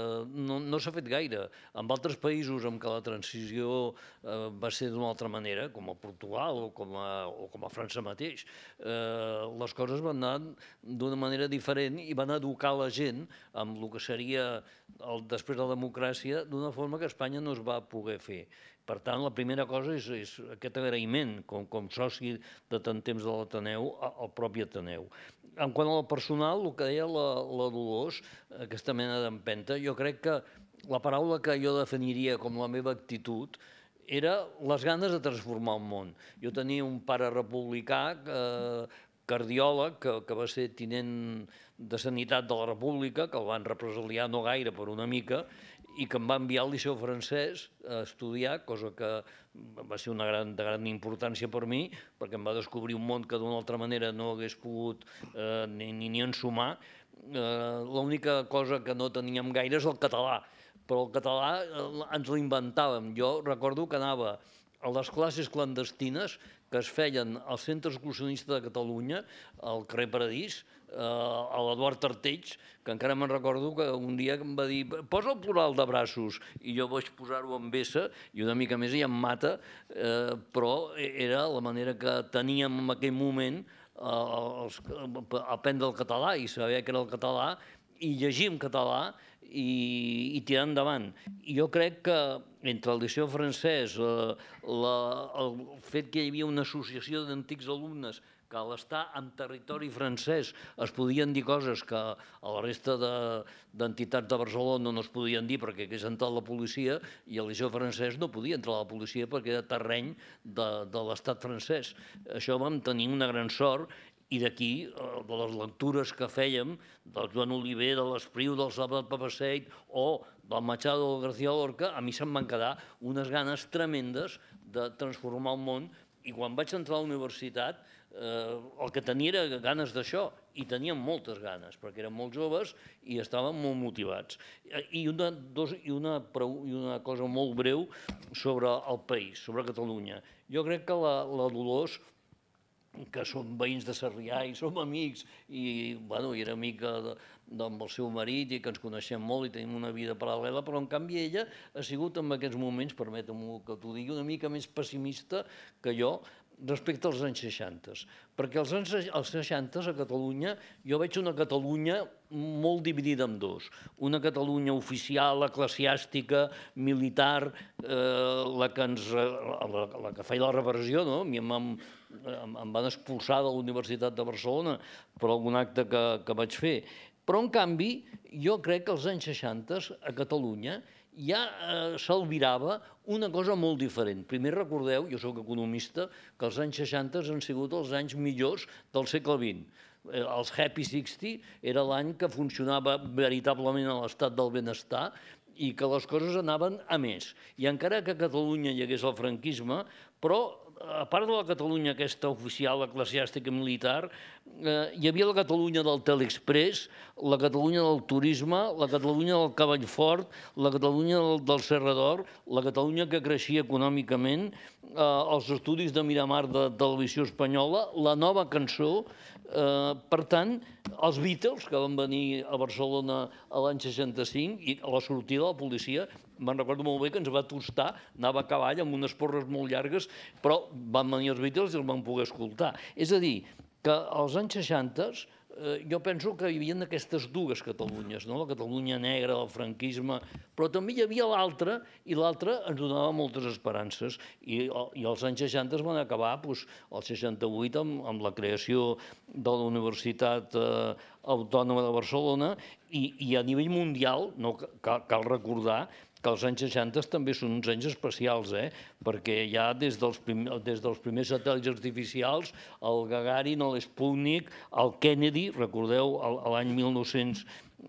no s'ha fet gaire. En altres països en què la transició va ser d'una altra manera, com a Portugal o com a França mateix, les coses van anar d'una manera diferent i van educar la gent amb el que seria després de la democràcia d'una forma que a Espanya no es va poder fer. Per tant, la primera cosa és aquest agraïment com soci de tant temps de l'Ateneu al propi Ateneu. En quant al personal, el que deia la Dolors, aquesta mena d'empenta, jo crec que la paraula que jo definiria com la meva actitud era les ganes de transformar el món. Jo tenia un pare republicà cardiòleg que va ser tinent de Sanitat de la República, que el van represaliar no gaire per una mica, i que em va enviar al Liceu francès a estudiar, cosa que va ser una gran, de gran importància per mi, perquè em va descobrir un món que d'una altra manera no hagués pogut eh, ni, ni ensumar. Eh, L'única cosa que no teníem gaire és el català, però el català eh, ens l'inventàvem. Jo recordo que anava a les classes clandestines que es feien al Centre Excursionista de Catalunya, al carrer Paradís, a l'Eduard Artells, que encara me'n recordo que un dia em va dir posa el plural de braços, i jo vaig posar-ho amb essa, i una mica més i em mata, però era la manera que teníem en aquell moment aprendre el català i saber que era el català i llegir en català i tirar endavant. I jo crec que entre el Liceu francès, el fet que hi havia una associació d'antics alumnes que a l'estar en territori francès es podien dir coses que a la resta d'entitats de Barcelona no es podien dir perquè hagués entrat la policia, i el Liceu francès no podia entrar la policia perquè era terreny de l'estat francès. Això vam tenir una gran sort, i d'aquí, de les lectures que fèiem, del Joan Oliver, de l'Espriu, del Salvat Papasseit o del Machado o García Lorca, a mi se'm van quedar unes ganes tremendes de transformar el món, i quan vaig entrar a la universitat el que tenia era ganes d'això, i teníem moltes ganes, perquè érem molt joves i estàvem molt motivats. I una cosa molt breu sobre el país, sobre Catalunya. Jo crec que la Dolors, que som veïns de Sarrià i som amics, i era amiga amb el seu marit i que ens coneixem molt i tenim una vida paral·lela, però en canvi ella ha sigut en aquests moments, permetem-ho que t'ho digui, una mica més pessimista que jo respecte als anys seixanta. Perquè als anys seixanta a Catalunya jo veig una Catalunya molt dividida en dos. Una Catalunya oficial, eclesiàstica, militar, la que feia la repressió, a mi em van expulsar de la Universitat de Barcelona per algun acte que vaig fer. Però, en canvi, jo crec que als anys seixanta a Catalunya ja s'albirava una cosa molt diferent. Primer recordeu, jo soc economista, que els anys seixanta han sigut els anys millors del segle vint. Els Happy seixanta era l'any que funcionava veritablement a l'estat del benestar i que les coses anaven a més. I encara que a Catalunya hi hagués el franquisme, però a part de la Catalunya aquesta oficial, eclesiàstica i militar, hi havia la Catalunya del Teleexpress, la Catalunya del turisme, la Catalunya del cavall fort, la Catalunya del Serrador, la Catalunya que creixia econòmicament, els estudis de Miramar de Televisió Espanyola, la nova cançó. Per tant, els Beatles, que van venir a Barcelona l'any seixanta-cinc, i a la sortida de la policia, me'n recordo molt bé que ens va tostar, anava a cavall amb unes porres molt llargues, però van venir els Beatles i els van poder escoltar. És a dir, que als anys seixanta jo penso que hi havia aquestes dues Catalunyes, la Catalunya negra, el franquisme, però també hi havia l'altra, i l'altra ens donava moltes esperances. I els anys seixanta es van acabar, el seixanta-vuit, amb la creació de la Universitat Autònoma de Barcelona, i a nivell mundial, cal recordar que els anys seixanta també són uns anys especials, perquè ja des dels primers satèl·lits artificials, el Gagarin, l'Sputnik, el Kennedy, recordeu, l'any mil nou-cents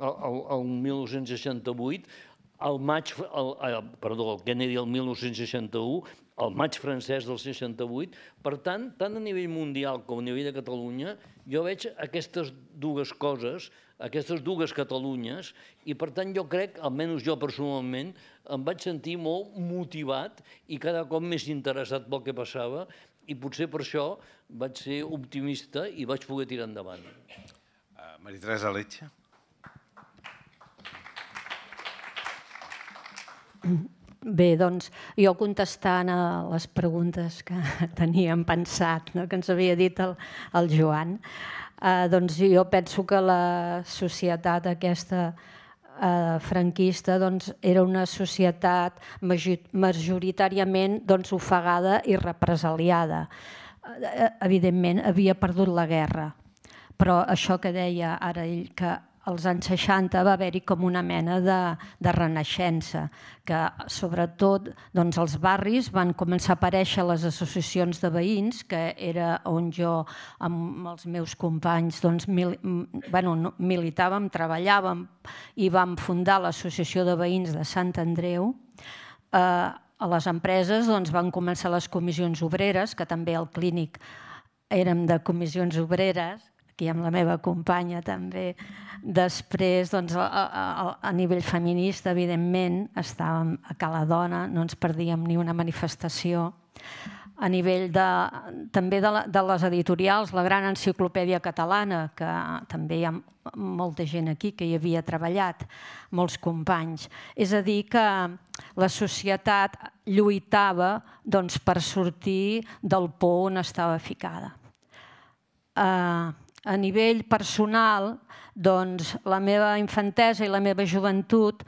seixanta-vuit, el maig, perdó, el Kennedy el mil nou-cents seixanta-u, el maig francès del seixanta-vuit. Per tant, tant a nivell mundial com a nivell de Catalunya, jo veig aquestes dues coses, aquestes dues Catalunyes, i per tant jo crec, almenys jo personalment, em vaig sentir molt motivat i cada cop més interessat pel que passava, i potser per això vaig ser optimista i vaig poder tirar endavant. Maria Teresa Letxa. Bé, doncs, jo contestant a les preguntes que teníem pensat, que ens havia dit el Joan, doncs jo penso que la societat aquesta franquista era una societat majoritàriament ofegada i represaliada. Evidentment, havia perdut la guerra, però això que deia ara ell, que als anys seixanta va haver-hi com una mena de renaixença, que sobretot els barris van començar a aparèixer les associacions de veïns, que era on jo amb els meus companys militàvem, treballàvem i vam fundar l'Associació de Veïns de Sant Andreu. A les empreses van començar les comissions obreres, que també al Clínic érem de comissions obreres, aquí amb la meva companya també. Després, a nivell feminista, evidentment, estàvem a Cala Dona, no ens perdíem ni una manifestació. A nivell també de les editorials, la Gran Enciclopèdia Catalana, que també hi ha molta gent aquí que hi havia treballat, molts companys. És a dir, que la societat lluitava per sortir del pou on estava ficada. A nivell personal, la meva infantesa i la meva joventut,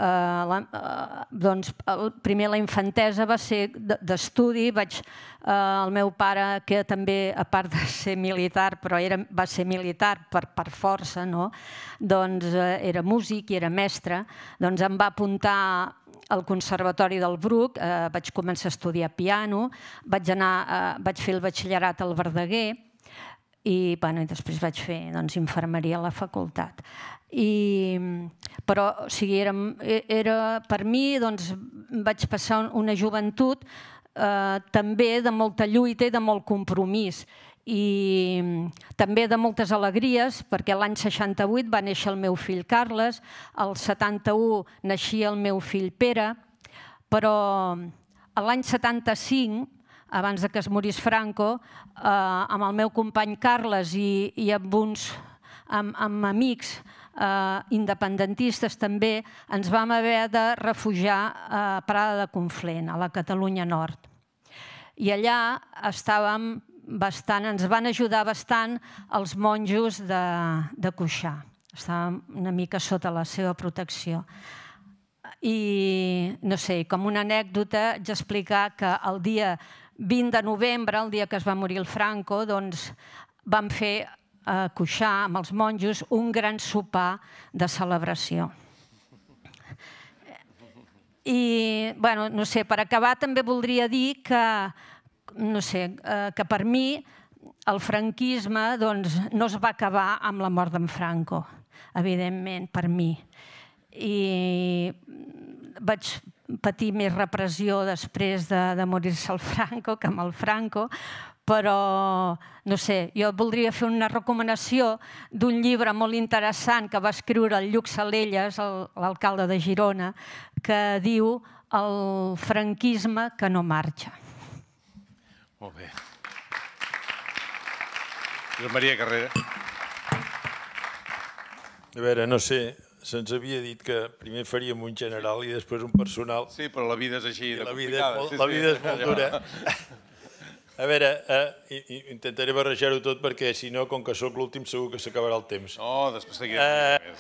primer la infantesa va ser d'estudi. El meu pare, que també, a part de ser militar, però va ser militar per força, era músic i era mestre, em va apuntar al Conservatori del Bruc, vaig començar a estudiar piano, vaig fer el batxillerat al Verdaguer i després vaig fer infermeria a la facultat. Però per mi vaig passar una joventut també de molta lluita i de molt compromís i també de moltes alegries, perquè l'any seixanta-vuit va néixer el meu fill Carles, el setanta-u naixia el meu fill Pere, però l'any setanta-cinc, abans que es morís Franco, amb el meu company Carles i amb amics independentistes també, ens vam haver de refugiar a Prada de Conflent, a la Catalunya Nord. I allà estàvem bastant, ens van ajudar bastant els monjos de Cuixà. Estàvem una mica sota la seva protecció. I, no sé, com una anècdota, haig d'explicar que el dia vint de novembre, el dia que es va morir el Franco, vam fer a Cuixà, amb els monjos, un gran sopar de celebració. I, bueno, no sé, per acabar també voldria dir que, no sé, que per mi el franquisme no es va acabar amb la mort d'en Franco, evidentment, per mi. I vaig patir més repressió després de morir-se el Franco que amb el Franco, però, no sé, jo voldria fer una recomanació d'un llibre molt interessant que va escriure el Lluc Salelles, l'alcalde de Girona, que diu El franquisme que no marxa. Molt bé. Josep Maria Carrera. A veure, no sé, se'ns havia dit que primer faríem un general i després un personal. Sí, però la vida és així de complicada. La vida és molt dura. A veure, intentaré barrejar-ho tot perquè, si no, com que sóc l'últim, segur que s'acabarà el temps. No, després seguirem.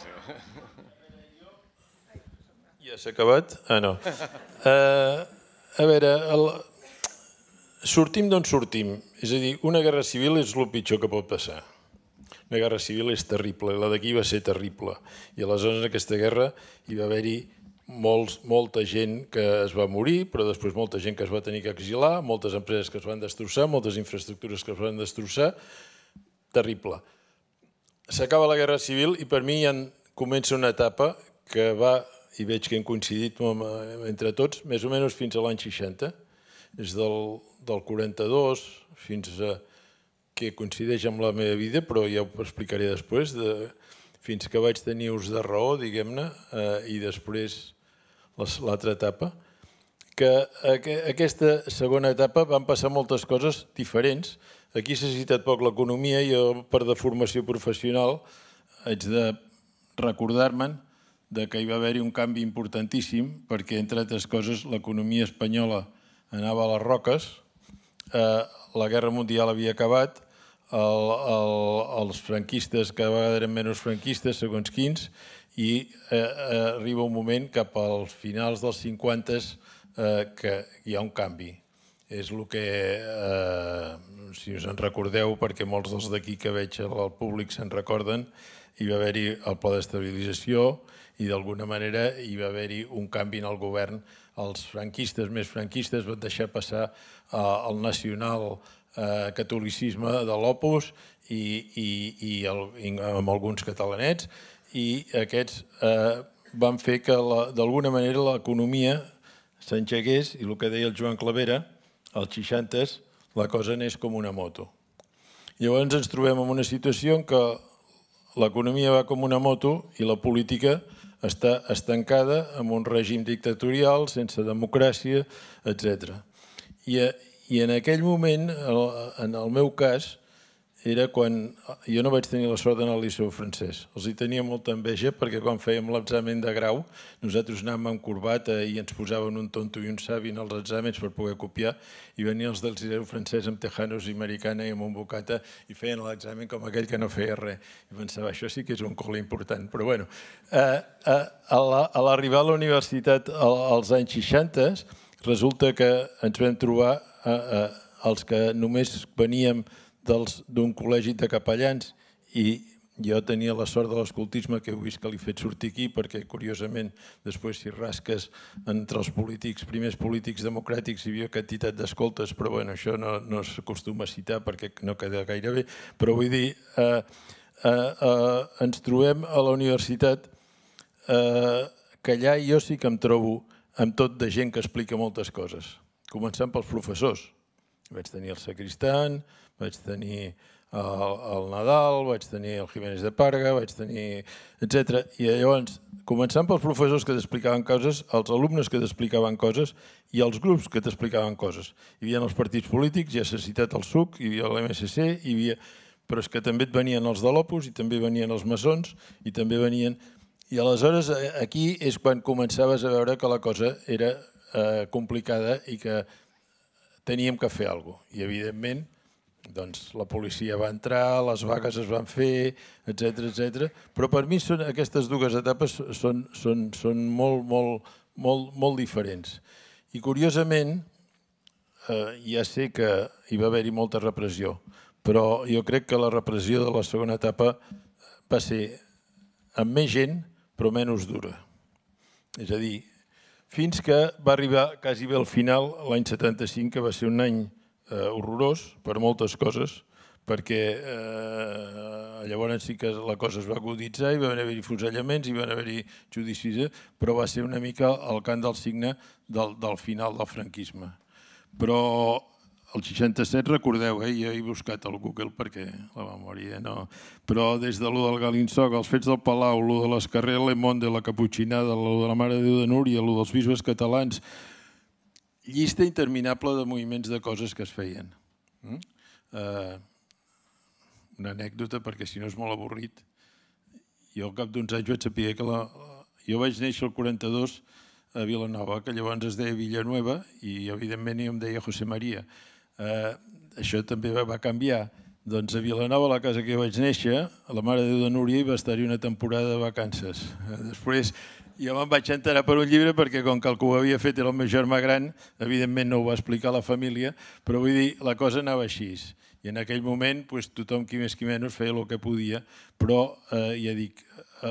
Ja s'ha acabat? Ah, no. A veure, sortim d'on sortim. És a dir, una guerra civil és el pitjor que pot passar. Una guerra civil és terrible, la d'aquí va ser terrible. I aleshores en aquesta guerra hi va haver-hi molta gent que es va morir, però després molta gent que es va tenir que exilar, moltes empreses que es van destrossar, moltes infraestructures que es van destrossar. Terrible. S'acaba la guerra civil i per mi ja comença una etapa que va, i veig que hem coincidit entre tots, més o menys fins a l'any seixanta. És del quaranta-dos fins a que coincideix amb la meva vida, però ja ho explicaré després, fins que vaig tenir ús de raó, diguem-ne, i després l'altra etapa, que aquesta segona etapa van passar moltes coses diferents. Aquí s'ha citat poc l'economia i jo, per deformació professional, haig de recordar-me'n que hi va haver-hi un canvi importantíssim perquè, entre altres coses, l'economia espanyola anava a les roques, la guerra mundial havia acabat, els franquistes cada vegada eren menys franquistes, segons quins, i arriba un moment cap als finals dels cinquanta que hi ha un canvi. és el que, si us en recordeu, perquè molts dels d'aquí que veig al públic se'n recorden, hi va haver-hi el pla d'estabilització i d'alguna manera hi va haver-hi un canvi en el govern. Els franquistes més franquistes van deixar passar el nacional catolicisme de l'Opus i amb alguns catalanets, i aquests van fer que d'alguna manera l'economia s'engegués i el que deia el Joan Clavera, als seixantes la cosa anés com una moto. Llavors ens trobem en una situació en què l'economia va com una moto i la política està estancada en un règim dictatorial, sense democràcia, etcètera. I en aquell moment, en el meu cas, era quan jo no vaig tenir la sort d'anar al Liceu francès. Els hi tenia molta enveja perquè quan fèiem l'examen de grau nosaltres anàvem amb corbata i ens posaven un tonto i un savi en els exàmens per poder copiar i venien els del Liceu francès amb tejanos i americana i amb un bocata i feien l'examen com aquell que no feia res. I pensava, això sí que és un col important. Però bueno, a l'arribar a la universitat als anys seixanta resulta que ens vam trobar els que només veníem d'un col·legi de capellans i jo tenia la sort de l'escoltisme que heu vist que l'he fet sortir aquí perquè, curiosament, després si rasques entre els polítics, primers polítics democràtics hi havia quantitat d'escoltes, però bueno, això no s'acostuma a citar perquè no queda gaire bé, però vull dir, ens trobem a la universitat que allà jo sí que em trobo amb tot de gent que explica moltes coses, començant pels professors. Vaig tenir el Sacristan, vaig tenir el Nadal, vaig tenir el Jiménez de Parga, vaig tenir, etcètera. I llavors, començant pels professors que t'explicaven coses, els alumnes que t'explicaven coses i els grups que t'explicaven coses. Hi havia els partits polítics, ja s'ha citat el S U C, hi havia l'M S C, hi havia... però és que també et venien els de l'Opus i també venien els maçons i també venien... I aleshores aquí és quan començaves a veure que la cosa era complicada i que teníem que fer alguna cosa. I evidentment la policia va entrar, les vagues es van fer, etcètera. Però per mi aquestes dues etapes són molt diferents. I curiosament, ja sé que hi va haver-hi molta repressió, però jo crec que la repressió de la segona etapa va ser amb més gent però menys dura. És a dir, fins que va arribar quasi bé al final, l'any setanta-cinc, que va ser un any horrorós per moltes coses, perquè llavors sí que la cosa es va aguditzar, hi van haver-hi fusellaments, hi van haver-hi judicis, però va ser una mica el cant del cigne del final del franquisme. Però el seixanta-set, recordeu, jo he buscat al Google perquè la memòria no... Però des de lo del Galinsoga, els fets del Palau, lo de l'Escarrer, Le Monde, la Caputxinada, lo de la Mare de Déu de Núria, lo dels bisbes catalans... Llista interminable de moviments de coses que es feien. Una anècdota, perquè si no és molt avorrit. Jo al cap d'uns anys vaig saber que la... Jo vaig néixer el quaranta-dos a Vilanova, que llavors es deia Villanueva, i evidentment jo em deia José María. Això també va canviar. Doncs a Vilanova, a la casa que jo vaig néixer, a la Mare de Déu de Núria hi va estar-hi una temporada de vacances. Després jo me'n vaig enterar per un llibre perquè com que el que ho havia fet era el meu germà gran, evidentment no ho va explicar a la família, però vull dir, la cosa anava així. I en aquell moment tothom, qui més qui menys, feia el que podia, però ja dic,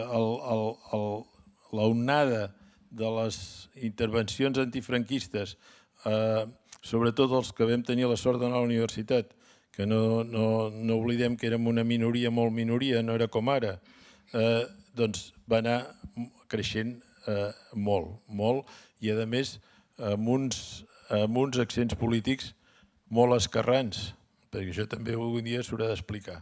l'onada de les intervencions antifranquistes, sobretot els que vam tenir la sort d'anar a la universitat, que no oblidem que érem una minoria, molt minoria, no era com ara, doncs va anar creixent molt, molt, i a més amb uns accents polítics molt esquerrans, perquè això també algun dia s'haurà d'explicar.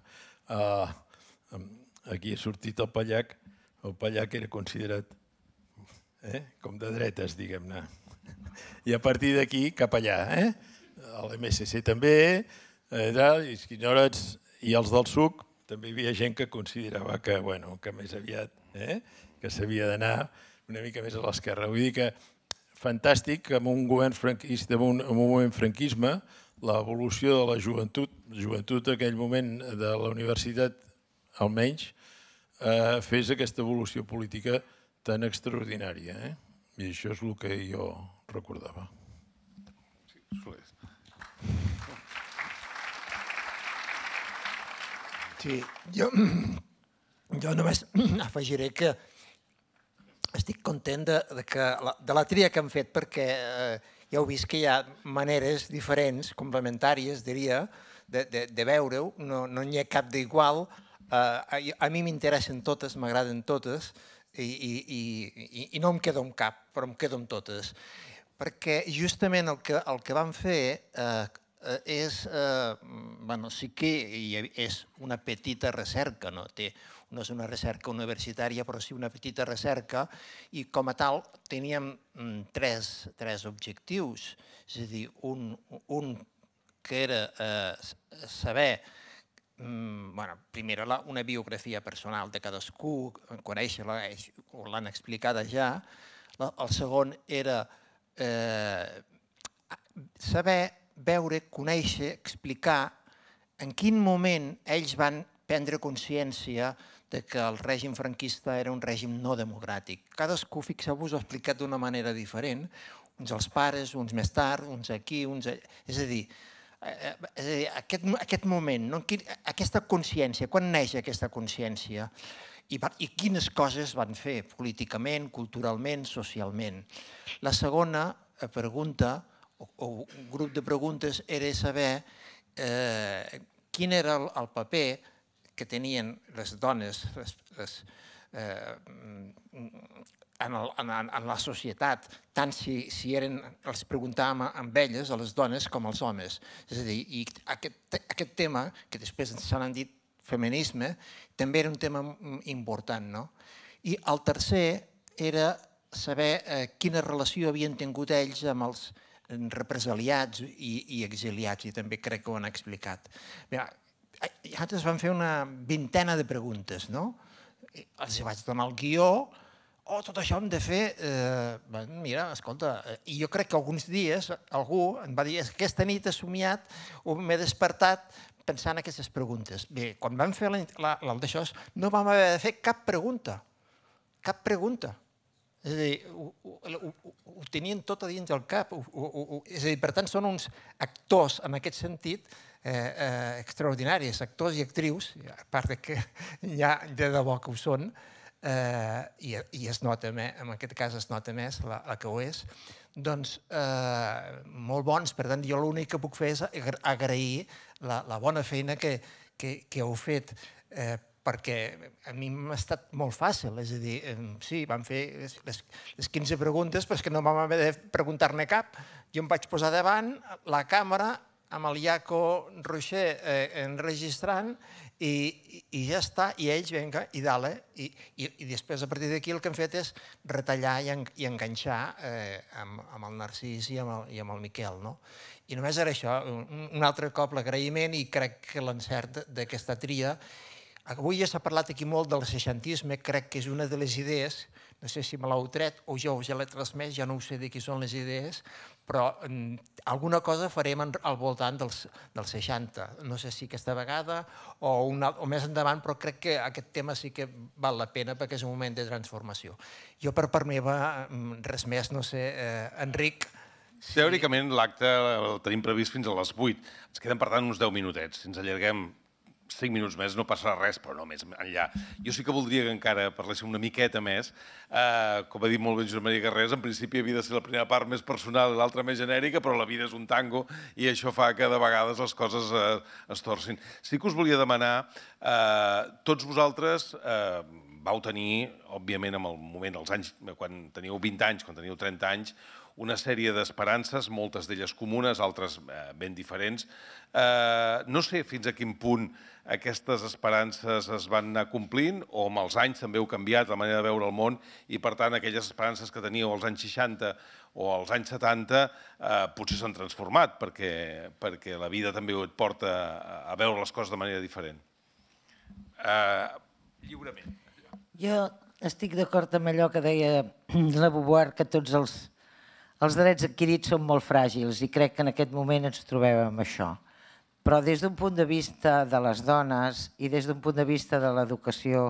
Aquí ha sortit el Pallac, el Pallac era considerat com de dretes, diguem-ne. I a partir d'aquí cap allà, l'M S C també, i els del S U C també hi havia gent que considerava que més aviat que s'havia d'anar una mica més a l'esquerra. Vull dir que fantàstic que en un govern franquista, en un moment franquisme, l'evolució de la joventut, la joventut en aquell moment de la universitat almenys, fes aquesta evolució política tan extraordinària. I això és el que jo recordava. Sí, jo, jo només afegiré que estic content de, de, que la, de la tria que han fet, perquè eh, ja heu vist que hi ha maneres diferents, complementàries, diria, de, de, de veure-ho, no n'hi ha cap d'igual. Eh, a, a mi m'interessen totes, m'agraden totes, i, i, i, i no em quedo amb cap, però em quedo amb totes. Perquè justament el que, el que vam fer eh, és, eh, bueno, sí que és una petita recerca, no té, no és una recerca universitària, però sí una petita recerca, i com a tal teníem tres, tres objectius, és a dir, un, un que era eh, saber, bueno, primer una biografia personal de cadascú, conèixer-la, l'han explicada ja, el segon era eh, saber veure, conèixer, explicar en quin moment ells van prendre consciència de que el règim franquista era un règim no democràtic. Cadascú, fixeu-vos, ho ha explicat d'una manera diferent, uns els pares, uns més tard, uns aquí, uns allà. És a dir, és a dir aquest, aquest moment, no? Aquesta consciència, quan neix aquesta consciència i, i quines coses van fer políticament, culturalment, socialment. La segona pregunta, o un grup de preguntes, era saber eh, quin era el, el paper que tenien les dones les, les, eh, en, el, en, en la societat, tant si, si eren, els preguntàvem amb elles, a les dones, com als homes. És a dir, i aquest, aquest tema, que després se n'han dit feminisme, també era un tema important, no? I el tercer era saber eh, quina relació havien tingut ells amb els represaliats i, i exiliats, i també crec que ho han explicat. Nosaltres vam fer una vintena de preguntes, no? Els vaig donar el guió, oh, tot això hem de fer, eh, mira, escolta, i jo crec que alguns dies algú em va dir, aquesta nit he somiat o m'he despertat pensant en aquestes preguntes. Bé, quan vam fer el d'això, no vam haver de fer cap pregunta, cap pregunta. És a dir, ho, ho, ho tenien tot a dins del cap. Ho, ho, és a dir, per tant, són uns actors, en aquest sentit, eh, eh, extraordinaris, actors i actrius, a part que ja de debò que ho són, eh, i, i es nota més, en aquest cas es nota més la, la que ho és, doncs eh, molt bons. Per tant, jo l'únic que puc fer és agrair la, la bona feina que, que, que heu fet, eh, perquè a mi m'ha estat molt fàcil, és a dir, sí, vam fer les, les quinze preguntes, però és que no vam haver de preguntar-ne cap. Jo em vaig posar davant la càmera amb el Iaco Rocher eh, enregistrant i, i, i ja està, i ells, vinga, i dale. I, i, i després, a partir d'aquí, el que hem fet és retallar i, en, i enganxar eh, amb, amb el Narcís i amb el, i amb el Miquel, no? I només era això, un, un altre cop l'agraïment, i crec que l'encert d'aquesta tria. Avui ja s'ha parlat aquí molt del seixantisme, crec que és una de les idees, no sé si me l'heu tret o jo us l'he transmès, ja no ho sé de qui són les idees, però alguna cosa farem al voltant dels, dels seixanta. No sé si aquesta vegada o, una, o més endavant, però crec que aquest tema sí que val la pena perquè és un moment de transformació. Jo per part meva, res més, no sé, eh, Enric... Sí. Teòricament l'acte el tenim previst fins a les vuit. Ens queden, per tant, uns deu minutets. Si ens allarguem cinc minuts més no passarà res, però no més enllà. Jo sí que voldria que encara parléssim una miqueta més. Eh, com ha dit molt bé Josep Maria Carrés, en principi havia de ser la primera part més personal i l'altra més genèrica, però la vida és un tango i això fa que de vegades les coses eh, es torcin. Sí que us volia demanar, eh, tots vosaltres eh, vau tenir, òbviament, en el moment dels anys, quan teníeu vint anys, quan teníeu trenta anys, una sèrie d'esperances, moltes d'elles comunes, altres eh, ben diferents. Eh, no sé fins a quin punt aquestes esperances es van anar complint o amb els anys també heu canviat la manera de veure el món i, per tant, aquelles esperances que teníeu als anys seixanta o als anys setanta eh, potser s'han transformat perquè, perquè la vida també et porta a veure les coses de manera diferent. Eh, lliurement. Jo estic d'acord amb allò que deia la Beauvoir, que tots els, els drets adquirits són molt fràgils i crec que en aquest moment ens trobem amb això. Però des d'un punt de vista de les dones i des d'un punt de vista de l'educació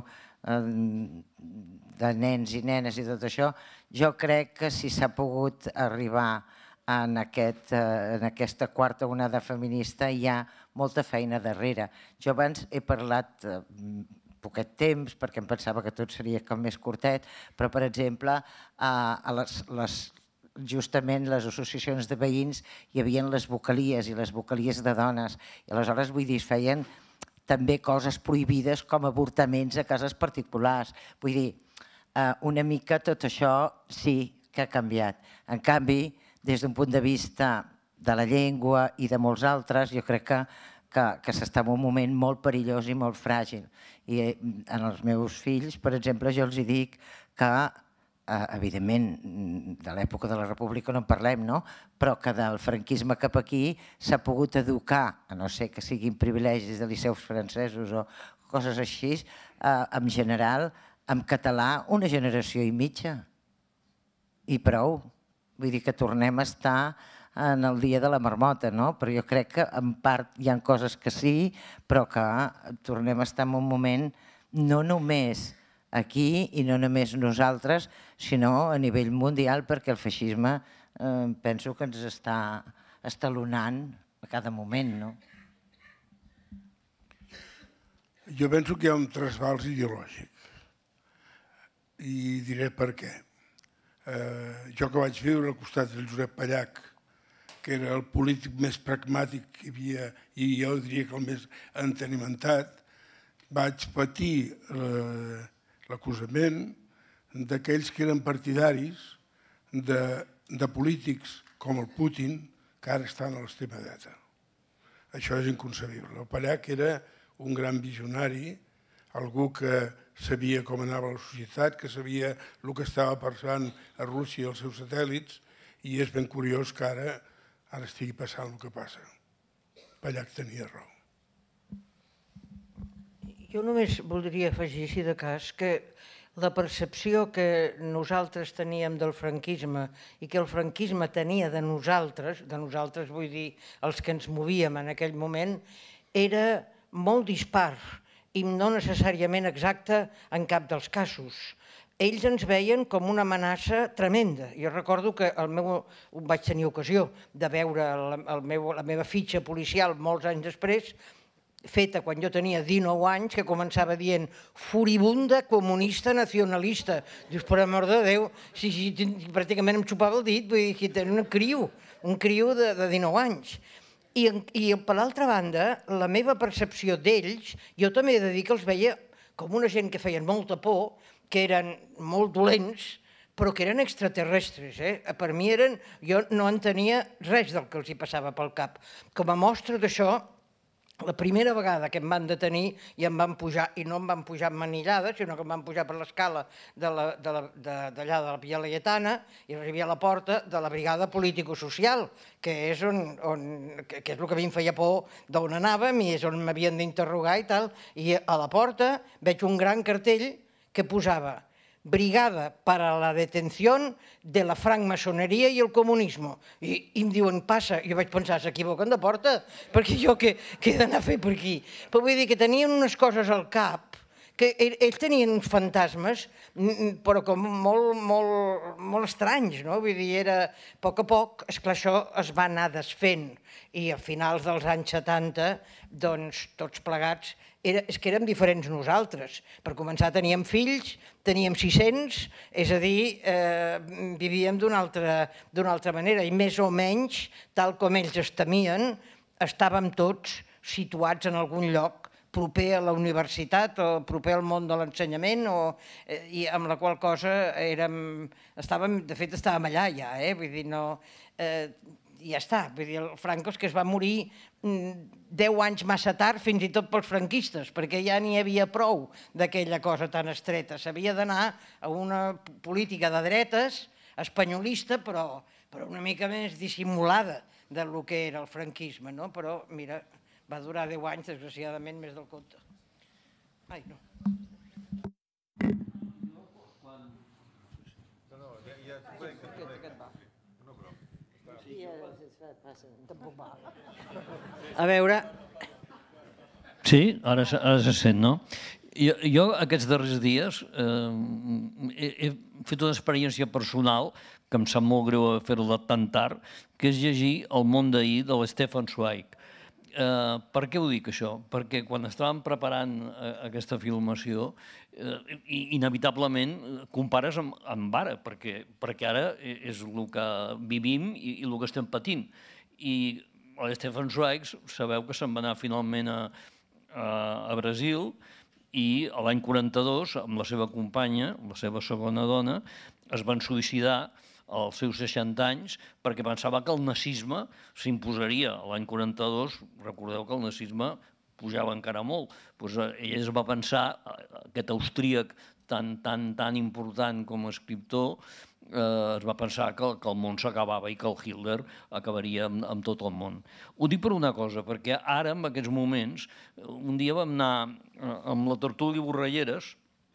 de nens i nenes i tot això, jo crec que si s'ha pogut arribar en aquesta quarta onada feminista hi ha molta feina darrere. Jo abans he parlat poquet temps, perquè em pensava que tot seria com més curtet, però, per exemple, a les justament les associacions de veïns hi havia les vocalies i les vocalies de dones i aleshores vull dir, es feien també coses prohibides com avortaments a cases particulars. Vull dir, una mica tot això sí que ha canviat. En canvi, des d'un punt de vista de la llengua i de molts altres, jo crec que s'està en un moment molt perillós i molt fràgil. I en els meus fills, per exemple, jo els dic que evidentment, de l'època de la República no en parlem, no? Però que del franquisme cap aquí s'ha pogut educar, a no ser que siguin privilegis de liceus francesos o coses així, en general, en català, una generació i mitja. I prou. Vull dir que tornem a estar en el dia de la marmota, no? Però jo crec que en part hi ha coses que sí, però que tornem a estar en un moment no només aquí i no només nosaltres, sinó a nivell mundial, perquè el feixisme penso que ens està estalonant a cada moment, no? Jo penso que hi ha un trasbals ideològic i diré per què. Jo que vaig viure al costat del Josep Pallach, que era el polític més pragmàtic que hi havia, i jo diria que el més entenimentat, vaig patir l'acusament d'aquells que eren partidaris de polítics com el Putin, que ara estan a l'extrema dreta. Això és inconcebible. El Pallach era un gran visionari, algú que sabia com anava la societat, que sabia el que estava passant a Rússia i els seus satèl·lits, i és ben curiós que ara estigui passant el que passa. Pallach tenia raó. Jo només voldria afegir, si de cas, que la percepció que nosaltres teníem del franquisme i que el franquisme tenia de nosaltres, de nosaltres vull dir els que ens movíem en aquell moment, era molt dispar i no necessàriament exacta en cap dels casos. Ells ens veien com una amenaça tremenda. Jo recordo que vaig tenir ocasió de veure la meva fitxa policial molts anys després, feta quan jo tenia dinou anys, que començava dient furibunda comunista nacionalista. Dius, per amor de Déu, pràcticament em xupava el dit, vull dir que tenia un criu, un criu de dinou anys. I per l'altra banda, la meva percepció d'ells, jo també he de dir que els veia com una gent que feien molta por, que eren molt dolents, però que eren extraterrestres. Per mi eren... Jo no entenia res del que els hi passava pel cap. Com a mostra d'això, la primera vegada que em van detenir i em van pujar, i no em van pujar en manillada, sinó que em van pujar per l'escala d'allà de la Via Laietana i arribia a la porta de la Brigada Político-Social, que és el que a mi em feia por d'on anàvem i és on m'havien d'interrogar i tal, i a la porta veig un gran cartell que posava Brigada para la detención de la francmaçoneria i el comunisme. I em diuen, passa. Jo vaig pensar, s'equivoquen de porta? Perquè jo què he d'anar a fer per aquí? Però vull dir que tenien unes coses al cap, que ells tenien uns fantasmes, però com molt estranys, no? Vull dir, era... A poc a poc, esclar, això es va anar desfent. I a finals dels anys setanta, doncs, tots plegats, és que érem diferents nosaltres. Per començar, teníem fills, teníem sis-cents, és a dir, vivíem d'una altra manera i més o menys, tal com ells es temien, estàvem tots situats en algun lloc proper a la universitat o proper al món de l'ensenyament, i amb la qual cosa érem... De fet, estàvem allà ja, vull dir, no... I ja està, vull dir, el Franco és que es va morir deu anys massa tard, fins i tot pels franquistes, perquè ja n'hi havia prou d'aquella cosa tan estreta. S'havia d'anar a una política de dretes, espanyolista, però una mica més dissimulada del que era el franquisme, no? Però, mira, va durar deu anys, desgraciadament, més del compte. Ai, no. A veure... Sí, ara se sent, no? Jo aquests darrers dies he fet una experiència personal que em sap molt greu fer-la tan tard, que és llegir El món d'ahir de l'Stefan Zweig. Per què ho dic, això? Perquè quan estàvem preparant aquesta filmació, inevitablement compares amb ara, perquè ara és el que vivim i el que estem patint. I l'Stefan Zweig, sabeu que se'n va anar finalment a Brasil i l'any quaranta-dos, amb la seva companya, la seva segona dona, es van suïcidar als seus seixanta anys perquè pensava que el nazisme s'imposaria. L'any quaranta-dos, recordeu que el nazisme pujava encara molt. Ell es va pensar, aquest austríac tan, tan, tan important com a escriptor, es va pensar que el món s'acabava i que el Hitler acabaria amb tot el món. Ho dic per una cosa, perquè ara, en aquests moments, un dia vam anar amb la Tertúlia Borralleres,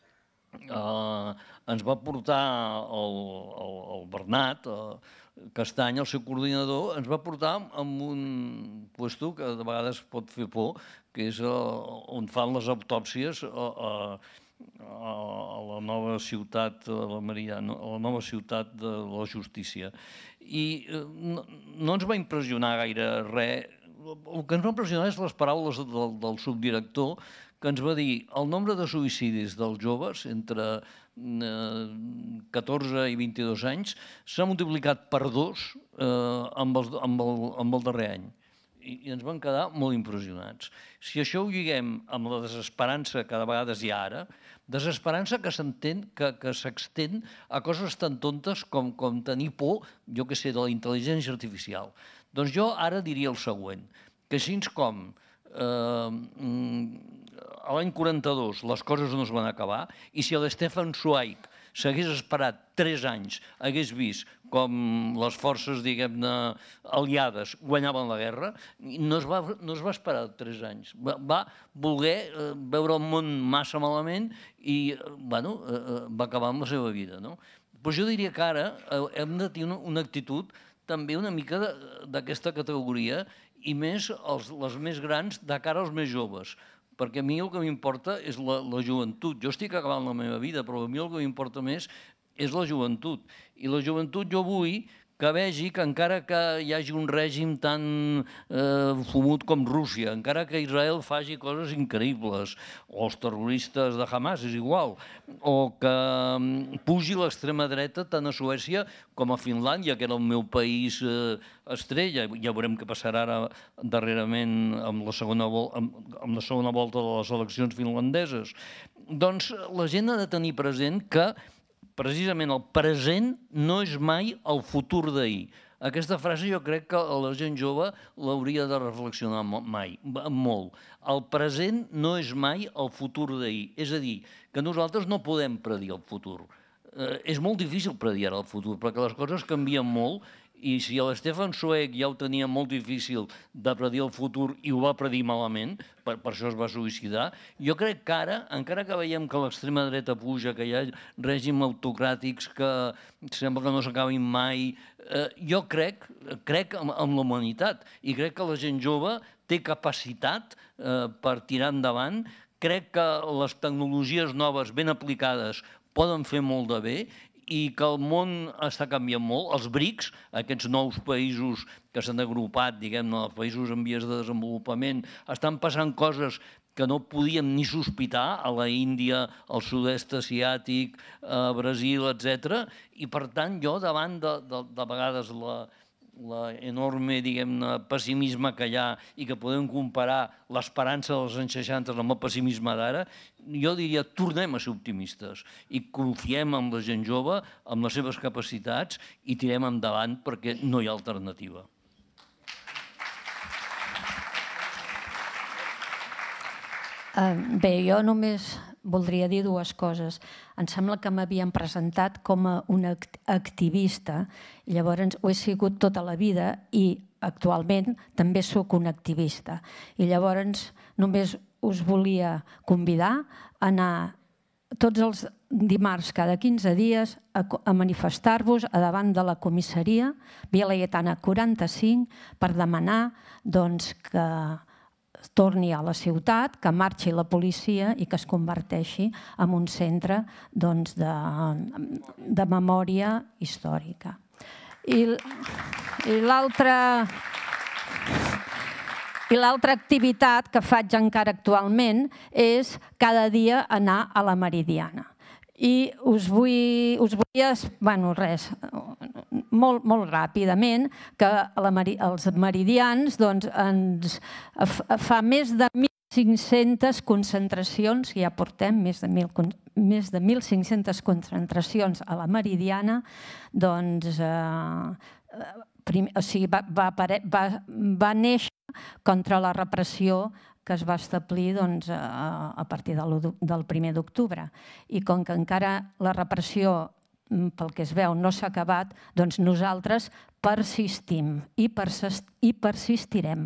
ens va portar el Bernat Castany, el seu coordinador, ens va portar en un lloc que de vegades pot fer por, que és on fan les autòpsies a la nova ciutat de la Meridiana, a la nova ciutat de la justícia. I no ens va impressionar gaire res. El que ens va impressionar és les paraules del subdirector, que ens va dir el nombre de suïcidis dels joves entre catorze i vint-i-dos anys s'ha multiplicat per dos amb el darrer any. I ens van quedar molt impressionats. Si això ho lliguem amb la desesperança que de vegades hi ha ara, desesperança que s'entén, que s'extén a coses tan tontes com tenir por, jo què sé, de la intel·ligència artificial. Doncs jo ara diria el següent, que així com l'any quaranta-dos les coses no es van acabar i si l'Stefan Zweig s'hagués esperat tres anys, hagués vist com les forces, diguem-ne, aliades guanyaven la guerra, no es va esperar tres anys. Va voler veure el món massa malament i va acabar amb la seva vida. Però jo diria que ara hem de tenir una actitud també una mica d'aquesta categoria i més les més grans de cara als més joves. Perquè a mi el que m'importa és la joventut. Jo estic acabant la meva vida, però a mi el que m'importa més és la joventut. I la joventut jo vull que vegi que encara que hi hagi un règim tan fumut com Rússia, encara que Israel faci coses increïbles, o els terroristes de Hamas, és igual, o que pugi l'extrema dreta tant a Suècia com a Finlàndia, que era el meu país estrella. Ja veurem què passarà ara darrerament amb la segona volta de les eleccions finlandeses. Doncs la gent ha de tenir present que precisament el present no és mai el futur d'ahir. Aquesta frase jo crec que la gent jove l'hauria de reflexionar mai, molt. El present no és mai el futur d'ahir. És a dir, que nosaltres no podem predir el futur. És molt difícil predir ara el futur, perquè les coses canvien molt i si l'Stefan Zweig ja ho tenia molt difícil de predir el futur i ho va predir malament, per això es va suïcidar, jo crec que ara, encara que veiem que l'extrema dreta puja, que hi ha règims autocràtics que sembla que no s'acabin mai, jo crec en la humanitat i crec que la gent jove té capacitat per tirar endavant, crec que les tecnologies noves ben aplicades poden fer molt de bé i que el món està canviant molt. Els BRICS, aquests nous països que s'han agrupat, diguem-ne, els països en vies de desenvolupament, estan passant coses que no podíem ni sospitar a la Índia, al sud-est asiàtic, a Brasil, etcètera. I, per tant, jo, davant de vegades l'enorme, diguem-ne, pessimisme que hi ha i que podem comparar l'esperança dels anys seixanta amb el pessimisme d'ara, jo diria, tornem a ser optimistes i confiem en la gent jove, en les seves capacitats i tirem endavant perquè no hi ha alternativa. Bé, jo només voldria dir dues coses. Em sembla que m'havien presentat com a una activista, i llavors ho he sigut tota la vida i actualment també sóc una activista. I llavors només us volia convidar a anar tots els dimarts cada quinze dies a manifestar-vos a davant de la comissaria Via Laietana quaranta-cinc per demanar que torni a la ciutat, que marxi la policia i que es converteixi en un centre de memòria històrica. I l'altra activitat que faig encara actualment és cada dia anar a la Meridiana. I us vull, bueno, res, molt ràpidament, que els meridians fa més de mil cinc-centes concentracions, ja portem més de mil cinc-centes concentracions a la Meridiana, doncs va néixer contra la repressió que es va establir a partir del primer d'octubre. I com que encara la repressió, pel que es veu, no s'ha acabat, doncs nosaltres persistim i persistirem.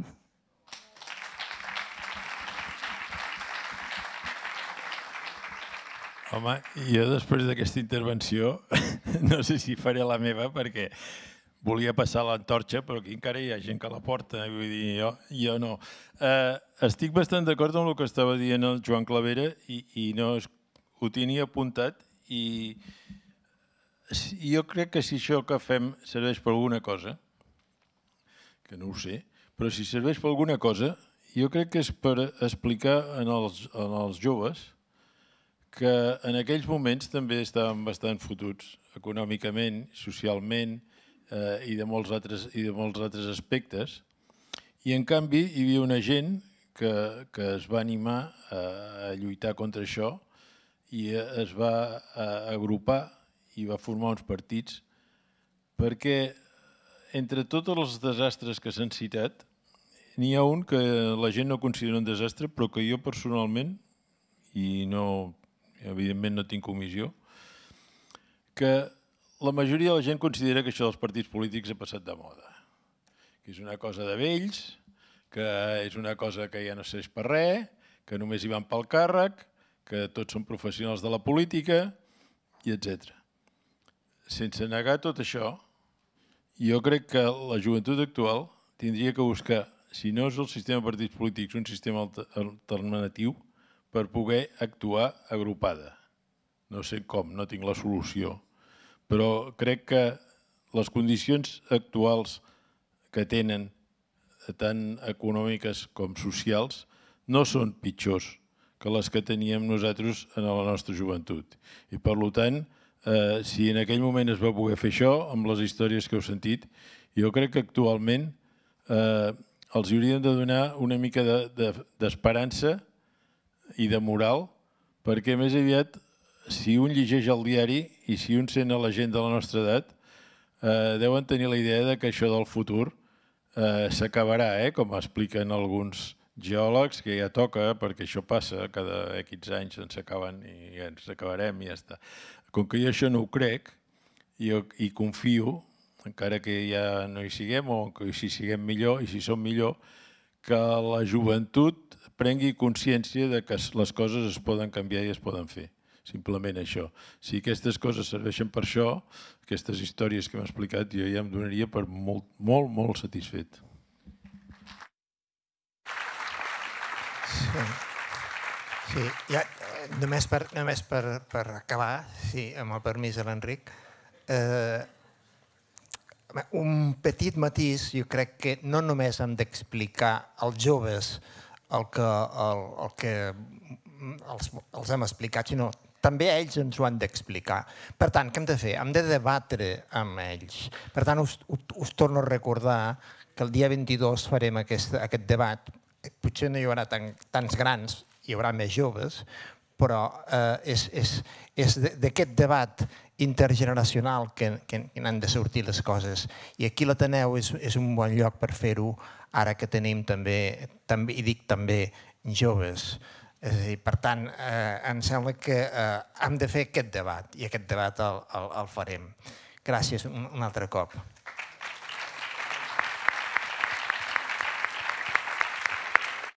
Home, jo després d'aquesta intervenció no sé si faré la meva perquè volia passar l'antorxa, però aquí encara hi ha gent que la porta, vull dir, jo no. Estic bastant d'acord amb el que estava dient el Joan Clavera i ho tenia apuntat i jo crec que si això que fem serveix per alguna cosa, que no ho sé, però si serveix per alguna cosa, jo crec que és per explicar als joves que en aquells moments també estaven bastant fotuts econòmicament, socialment, i de molts altres aspectes. I, en canvi, hi havia una gent que es va animar a lluitar contra això i es va agrupar i va formar uns partits perquè, entre tots els desastres que s'han citat, n'hi ha un que la gent no considera un desastre, però que jo personalment, i evidentment no tinc comissió, que la majoria de la gent considera que això dels partits polítics ha passat de moda, que és una cosa de vells, que és una cosa que ja no serveix per res, que només hi van pel càrrec, que tots són professionals de la política, i etcètera. Sense negar tot això, jo crec que la joventut actual tindria que buscar, si no és el sistema de partits polítics, un sistema alternatiu per poder actuar agrupada. No sé com, no tinc la solució. Però crec que les condicions actuals que tenen, tant econòmiques com socials, no són pitjors que les que teníem nosaltres en la nostra joventut. I per tant, si en aquell moment es va poder fer això, amb les històries que heu sentit, jo crec que actualment els hauríem de donar una mica d'esperança i de moral, perquè més aviat si un llegeix el diari i si un sent a la gent de la nostra edat, deuen tenir la idea que això del futur s'acabarà, com expliquen alguns geòlegs, que ja toca, perquè això passa, cada X anys ens acaben i ens acabarem i ja està. Com que jo això no ho crec, i confio, encara que ja no hi siguem, o que si siguem millor, i si som millor, que la joventut prengui consciència que les coses es poden canviar i es poden fer. Simplement això. Si aquestes coses serveixen per això, aquestes històries que m'ha explicat, jo ja em donaria per molt, molt, molt satisfet. Sí, només per acabar, amb el permís de l'Enric, un petit matís, jo crec que no només hem d'explicar als joves el que els hem explicat, sinó també ells ens ho han d'explicar. Per tant, què hem de fer? Hem de debatre amb ells. Per tant, us torno a recordar que el dia vint-i-dos farem aquest debat. Potser no hi haurà tants grans, hi haurà més joves, però és d'aquest debat intergeneracional que n'han de sortir les coses. I aquí l'Ateneu és un bon lloc per fer-ho, ara que tenim també, i dic també, joves. Per tant, em sembla que hem de fer aquest debat i aquest debat el farem. Gràcies un altre cop.